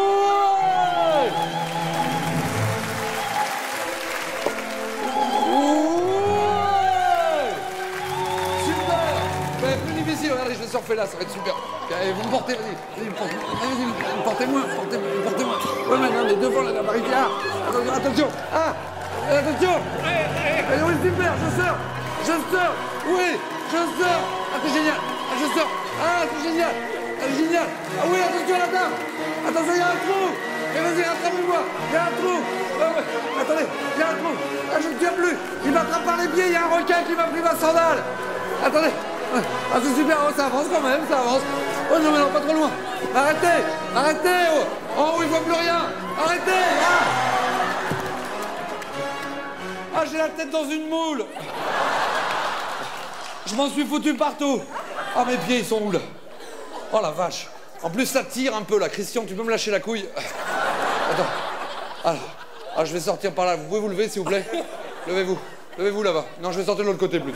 Regardez, je vais surfer là, ça va être super. Allez, vous me portez, vas-y. Vas-y, portez, vas-y, portez-moi, portez-moi, portez-moi. Ouais, maintenant, les devant, là, la barricade. Attention, attention. Ah, attention. Allez, oui, super, je sors. Je sors. Oui, je sors. Ah, c'est génial. Ah, je sors. Ah, c'est génial. Ah, c'est génial. Ah oui, attention, là, là. Attention, il y a un trou. Et vas-y, rattrapez-moi. Il y a un trou. Ah, ouais. Attendez, il y a un trou. Ah, je ne tiens plus. Il m'attrape par les pieds. Il y a un requin qui m'a pris ma sandale. Attendez. Ah, c'est super, oh, ça avance quand même, ça avance. Oh non, mais non, pas trop loin. Arrêtez, arrêtez. Oh, oh il voit plus rien. Arrêtez. Ah, ah j'ai la tête dans une moule. Je m'en suis foutu partout. Ah, mes pieds, ils sont où, là? Oh, la vache. En plus, ça tire un peu, là. Christian, tu peux me lâcher la couille? Attends. Ah, ah, je vais sortir par là. Vous pouvez vous lever, s'il vous plaît? Levez-vous. Levez-vous, là-bas. Non, je vais sortir de l'autre côté, plutôt.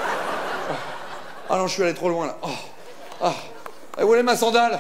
Ah non, je suis allé trop loin là. Oh. Ah. Et où est ma sandale?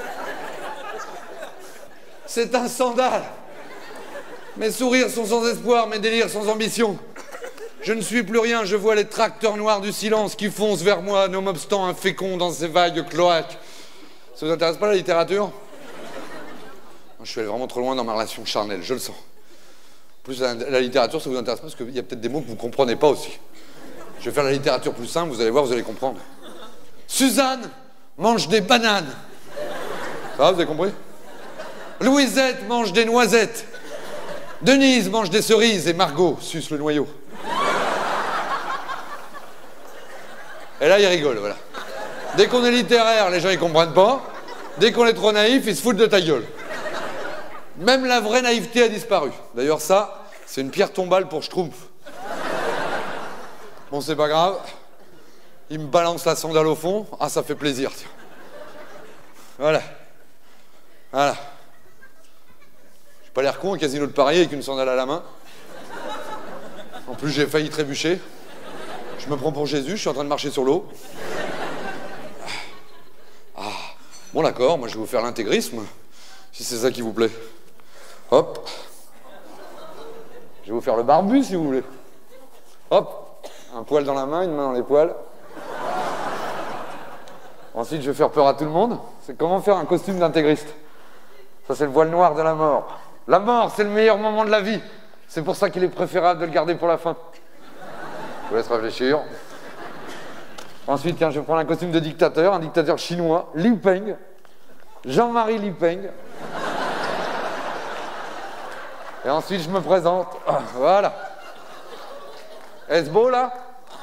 C'est un sandal. Mes sourires sont sans espoir, mes délires sans ambition. Je ne suis plus rien, je vois les tracteurs noirs du silence qui foncent vers moi, nonobstant infécond dans ces vagues cloaques. Ça vous intéresse pas la littérature? Je suis allé vraiment trop loin dans ma relation charnelle, je le sens. En plus, la, la littérature, ça vous intéresse pas parce qu'il y a peut-être des mots que vous comprenez pas aussi. Je vais faire la littérature plus simple, vous allez voir, vous allez comprendre. Suzanne mange des bananes. Ça va, vous avez compris? Louisette mange des noisettes. Denise mange des cerises et Margot suce le noyau. Et là, ils rigolent, voilà. Dès qu'on est littéraire, les gens, ils comprennent pas. Dès qu'on est trop naïf, ils se foutent de ta gueule. Même la vraie naïveté a disparu. D'ailleurs, ça, c'est une pierre tombale pour Schtroumpf. Bon, c'est pas grave. Il me balance la sandale au fond. Ah, ça fait plaisir, tiens. Voilà. Voilà. J'ai pas l'air con, un casino de Paris avec une sandale à la main. En plus, j'ai failli trébucher. Je me prends pour Jésus, je suis en train de marcher sur l'eau. Ah. Bon, d'accord, moi je vais vous faire l'intégrisme, si c'est ça qui vous plaît. Hop. Je vais vous faire le barbu, si vous voulez. Hop. Un poil dans la main, une main dans les poils. Ensuite, je vais faire peur à tout le monde. C'est comment faire un costume d'intégriste. Ça, c'est le voile noir de la mort. La mort, c'est le meilleur moment de la vie. C'est pour ça qu'il est préférable de le garder pour la fin. Je vous laisse réfléchir. Ensuite, tiens, je vais prendre un costume de dictateur, un dictateur chinois, Liu Peng. Jean-Marie Lipeng. Et ensuite, je me présente. Voilà. Est-ce beau, là?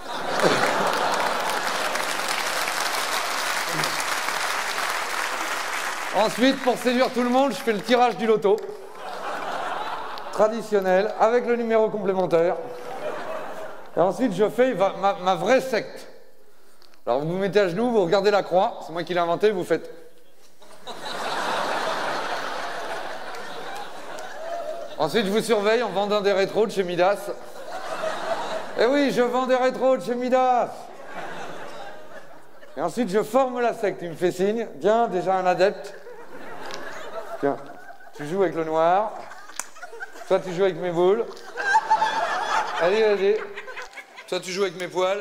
Ensuite, pour séduire tout le monde, je fais le tirage du loto. Traditionnel, avec le numéro complémentaire. Et ensuite, je fais ma, ma, ma vraie secte. Alors, vous vous mettez à genoux, vous regardez la croix. C'est moi qui l'ai inventé, vous faites... Ensuite, je vous surveille en vendant des rétros de chez Midas. Eh oui, je vends des rétros de chez Midas. Et ensuite, je forme la secte. Il me fait signe. Tiens, déjà un adepte. Tiens, tu joues avec le noir. Toi, tu joues avec mes boules. Allez, vas-y. Toi, tu joues avec mes poils.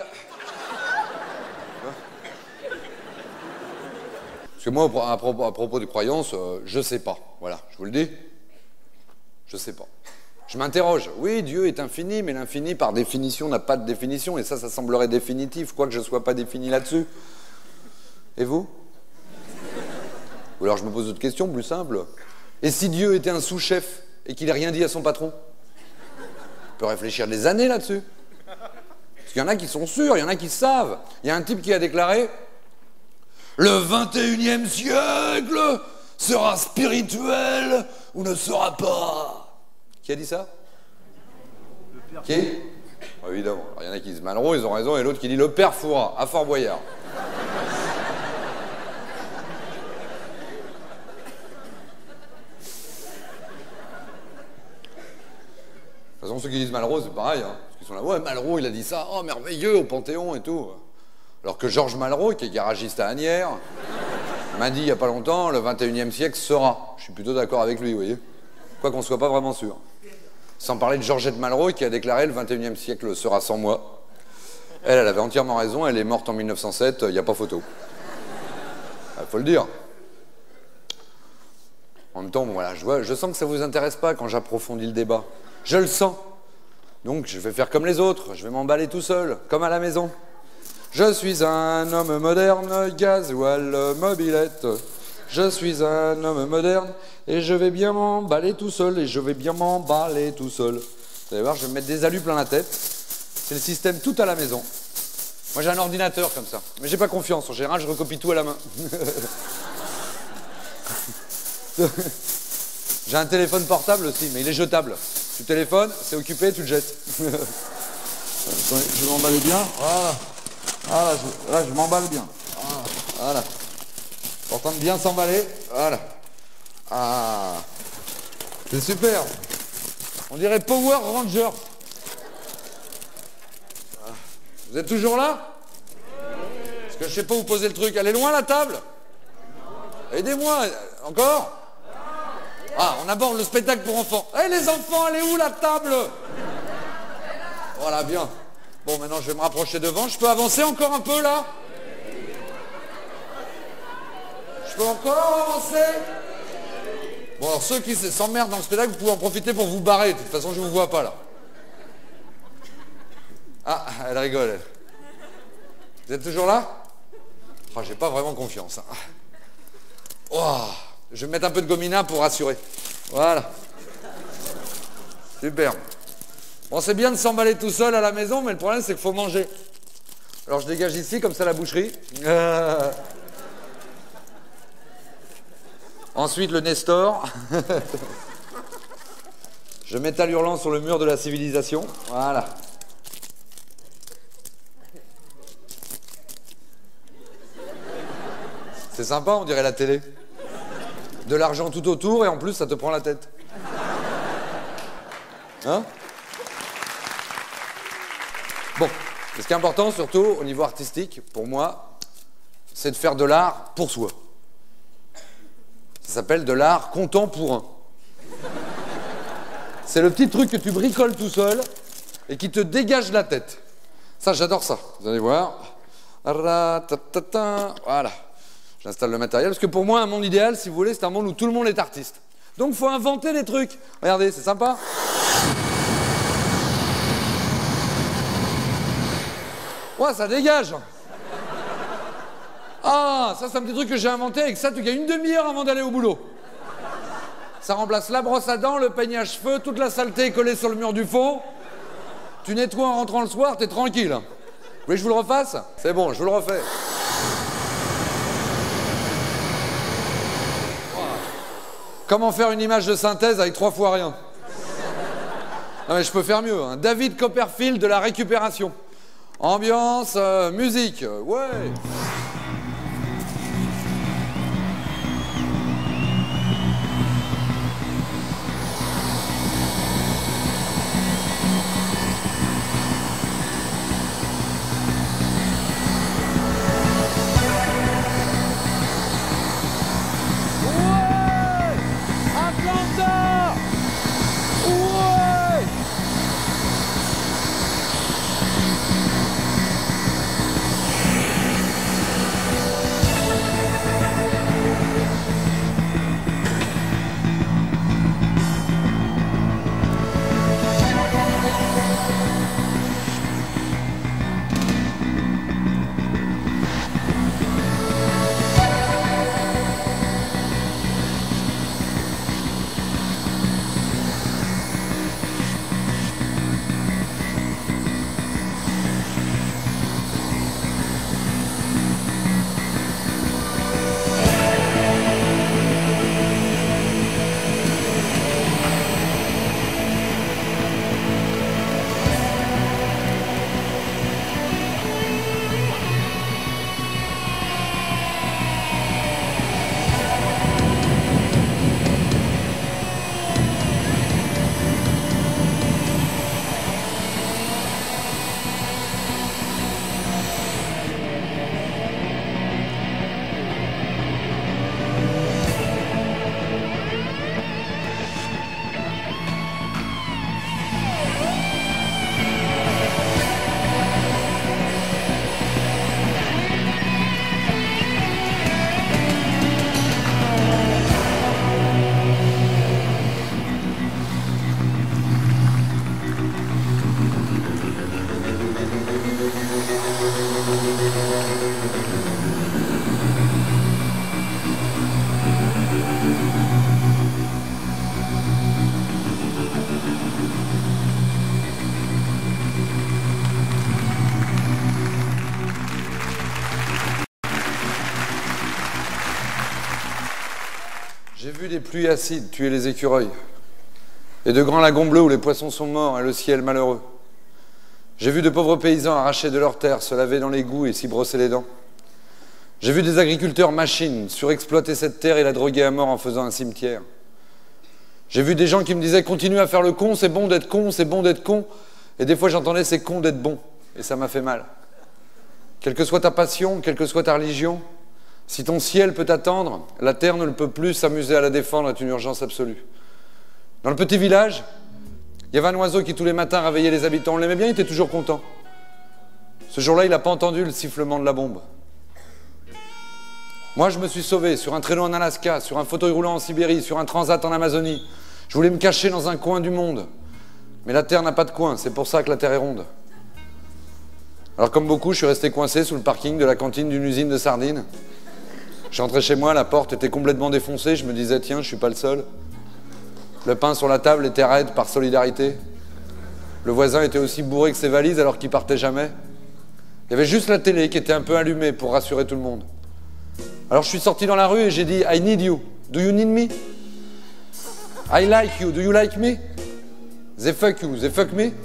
Parce que moi, à propos, à propos des croyances, euh, je sais pas. Voilà, je vous le dis. Je sais pas. Je m'interroge. Oui, Dieu est infini, mais l'infini, par définition, n'a pas de définition. Et ça, ça semblerait définitif, quoique je ne sois pas défini là-dessus. Et vous? Ou alors je me pose d'autres questions, plus simples. Et si Dieu était un sous-chef et qu'il n'ait rien dit à son patron? On peut réfléchir des années là-dessus. Parce qu'il y en a qui sont sûrs, il y en a qui savent. Il y a un type qui a déclaré « Le vingt et unième siècle sera spirituel ou ne sera pas. » Qui a dit ça? Qui? Oh, évidemment. Alors, il y en a qui disent Malraux, ils ont raison, et l'autre qui dit le père Fouras, à Fort Boyard. De toute façon, ceux qui disent Malraux, c'est pareil. Hein, parce qu'ils sont là, ouais, Malraux, il a dit ça, oh, merveilleux, au Panthéon et tout. Alors que Georges Malraux, qui est garagiste à Asnières, m'a dit il n'y a pas longtemps, le vingt et unième siècle sera. Je suis plutôt d'accord avec lui, vous voyez. Quoi qu'on ne soit pas vraiment sûr. Sans parler de Georgette Malraux, qui a déclaré le vingt et unième siècle sera sans moi. Elle, elle avait entièrement raison, elle est morte en mille neuf cent sept, il n'y a pas photo. Il faut le dire. En même temps, bon, voilà, je, vois, je sens que ça ne vous intéresse pas quand j'approfondis le débat. Je le sens. Donc je vais faire comme les autres, je vais m'emballer tout seul, comme à la maison. Je suis un homme moderne, gasoil, mobilette. Je suis un homme moderne et je vais bien m'emballer tout seul, et je vais bien m'emballer tout seul. Vous allez voir, je vais me mettre des alus plein la tête. C'est le système tout à la maison. Moi j'ai un ordinateur comme ça, mais j'ai pas confiance. En général, je recopie tout à la main. J'ai un téléphone portable aussi, mais il est jetable. Tu téléphones, c'est occupé, tu le jettes. Attendez, je vais m'emballer bien. Voilà. Voilà, je, là, je m'emballe bien. Voilà. Voilà. Important de bien s'emballer. Voilà. Ah. C'est super. On dirait Power Rangers. Vous êtes toujours là? Parce que je sais pas où poser le truc. Elle est loin la table? Aidez-moi. Encore? Ah, on aborde le spectacle pour enfants. Eh, les enfants, elle est où la table? Voilà, bien. Bon, maintenant, je vais me rapprocher devant. Je peux avancer encore un peu, là? Je peux encore avancer? Bon, alors, ceux qui s'emmerdent dans le spectacle, vous pouvez en profiter pour vous barrer. De toute façon, je ne vous vois pas, là. Ah, elle rigole, elle. Vous êtes toujours là? Oh, j'ai pas vraiment confiance. Hein. Oh. Je vais mettre un peu de gomina pour rassurer. Voilà. Super. Bon, c'est bien de s'emballer tout seul à la maison, mais le problème, c'est qu'il faut manger. Alors, je dégage ici, comme ça, la boucherie. Euh... Ensuite, le Nestor. Je m'étale hurlant sur le mur de la civilisation. Voilà. C'est sympa, on dirait la télé. De l'argent tout autour et en plus ça te prend la tête. Hein? Bon, ce qui est important surtout au niveau artistique, pour moi, c'est de faire de l'art pour soi. Ça s'appelle de l'art contemporain. C'est le petit truc que tu bricoles tout seul et qui te dégage la tête. Ça, j'adore ça. Vous allez voir. Voilà. J'installe le matériel, parce que pour moi, un monde idéal, si vous voulez, c'est un monde où tout le monde est artiste. Donc, il faut inventer des trucs. Regardez, c'est sympa. Ouais, ça dégage. Ah, ça, c'est un petit truc que j'ai inventé. Avec ça, tu gagnes une demi-heure avant d'aller au boulot. Ça remplace la brosse à dents, le peigne à cheveux, toute la saleté collée sur le mur du fond. Tu nettoies en rentrant le soir, t'es tranquille. Vous voulez que je vous le refasse? C'est bon, je vous le refais. Comment faire une image de synthèse avec trois fois rien? Non mais je peux faire mieux, hein. David Copperfield de la récupération. Ambiance, euh, musique, ouais. J'ai vu des pluies acides tuer les écureuils, et de grands lagons bleus où les poissons sont morts et le ciel malheureux. J'ai vu de pauvres paysans arracher de leurs terres, se laver dans l'égout et s'y brosser les dents. J'ai vu des agriculteurs machines surexploiter cette terre et la droguer à mort en faisant un cimetière. J'ai vu des gens qui me disaient « Continue à faire le con, c'est bon d'être con, c'est bon d'être con ». Et des fois j'entendais « C'est con d'être bon ». Et ça m'a fait mal. Quelle que soit ta passion, quelle que soit ta religion, si ton ciel peut t'attendre, la terre ne le peut plus, s'amuser à la défendre est une urgence absolue. Dans le petit village, il y avait un oiseau qui tous les matins réveillait les habitants. On l'aimait bien, il était toujours content. Ce jour-là, il n'a pas entendu le sifflement de la bombe. Moi, je me suis sauvé sur un traîneau en Alaska, sur un fauteuil roulant en Sibérie, sur un transat en Amazonie. Je voulais me cacher dans un coin du monde. Mais la Terre n'a pas de coin, c'est pour ça que la Terre est ronde. Alors comme beaucoup, je suis resté coincé sous le parking de la cantine d'une usine de sardines. Je suis rentré chez moi, la porte était complètement défoncée, je me disais, tiens, je suis pas le seul. Le pain sur la table était raide par solidarité. Le voisin était aussi bourré que ses valises alors qu'il partait jamais. Il y avait juste la télé qui était un peu allumée pour rassurer tout le monde. Alors je suis sorti dans la rue et j'ai dit, I need you. Do you need me? I like you. Do you like me? They fuck you. They fuck me?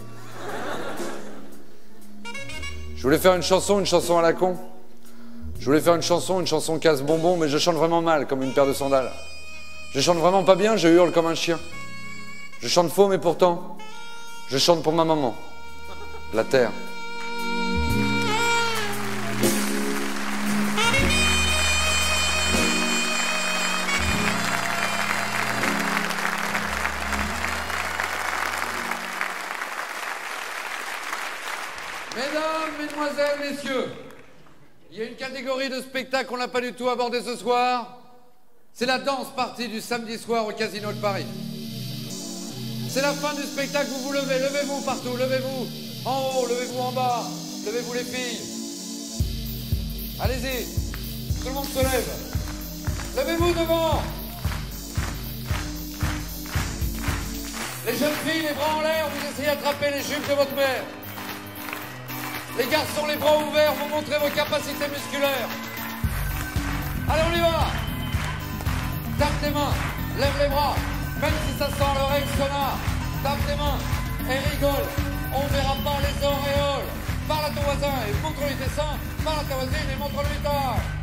Je voulais faire une chanson, une chanson à la con. Je voulais faire une chanson, une chanson casse-bonbon, mais je chante vraiment mal, comme une paire de sandales. Je chante vraiment pas bien, je hurle comme un chien. Je chante faux, mais pourtant, je chante pour ma maman, la terre. Mesdames, mesdemoiselles, messieurs, il y a une catégorie de spectacle qu'on n'a pas du tout abordé ce soir. C'est la danse partie du samedi soir au Casino de Paris. C'est la fin du spectacle, vous vous levez, levez-vous partout, levez-vous en haut, levez-vous en bas, levez-vous les filles. Allez-y. Tout le monde se lève. Levez-vous devant. Les jeunes filles, les bras en l'air, vous essayez d'attraper les jupes de votre mère. Les garçons, les bras ouverts, vous montrez vos capacités musculaires. Allez, on y va. Tape tes mains, lève les bras, même si ça sent l'oreille sonore. Tape tes mains et rigole. On verra pas les auréoles. Parle à ton voisin et montre-lui tes seins. Parle à ta voisine et montre-lui ta...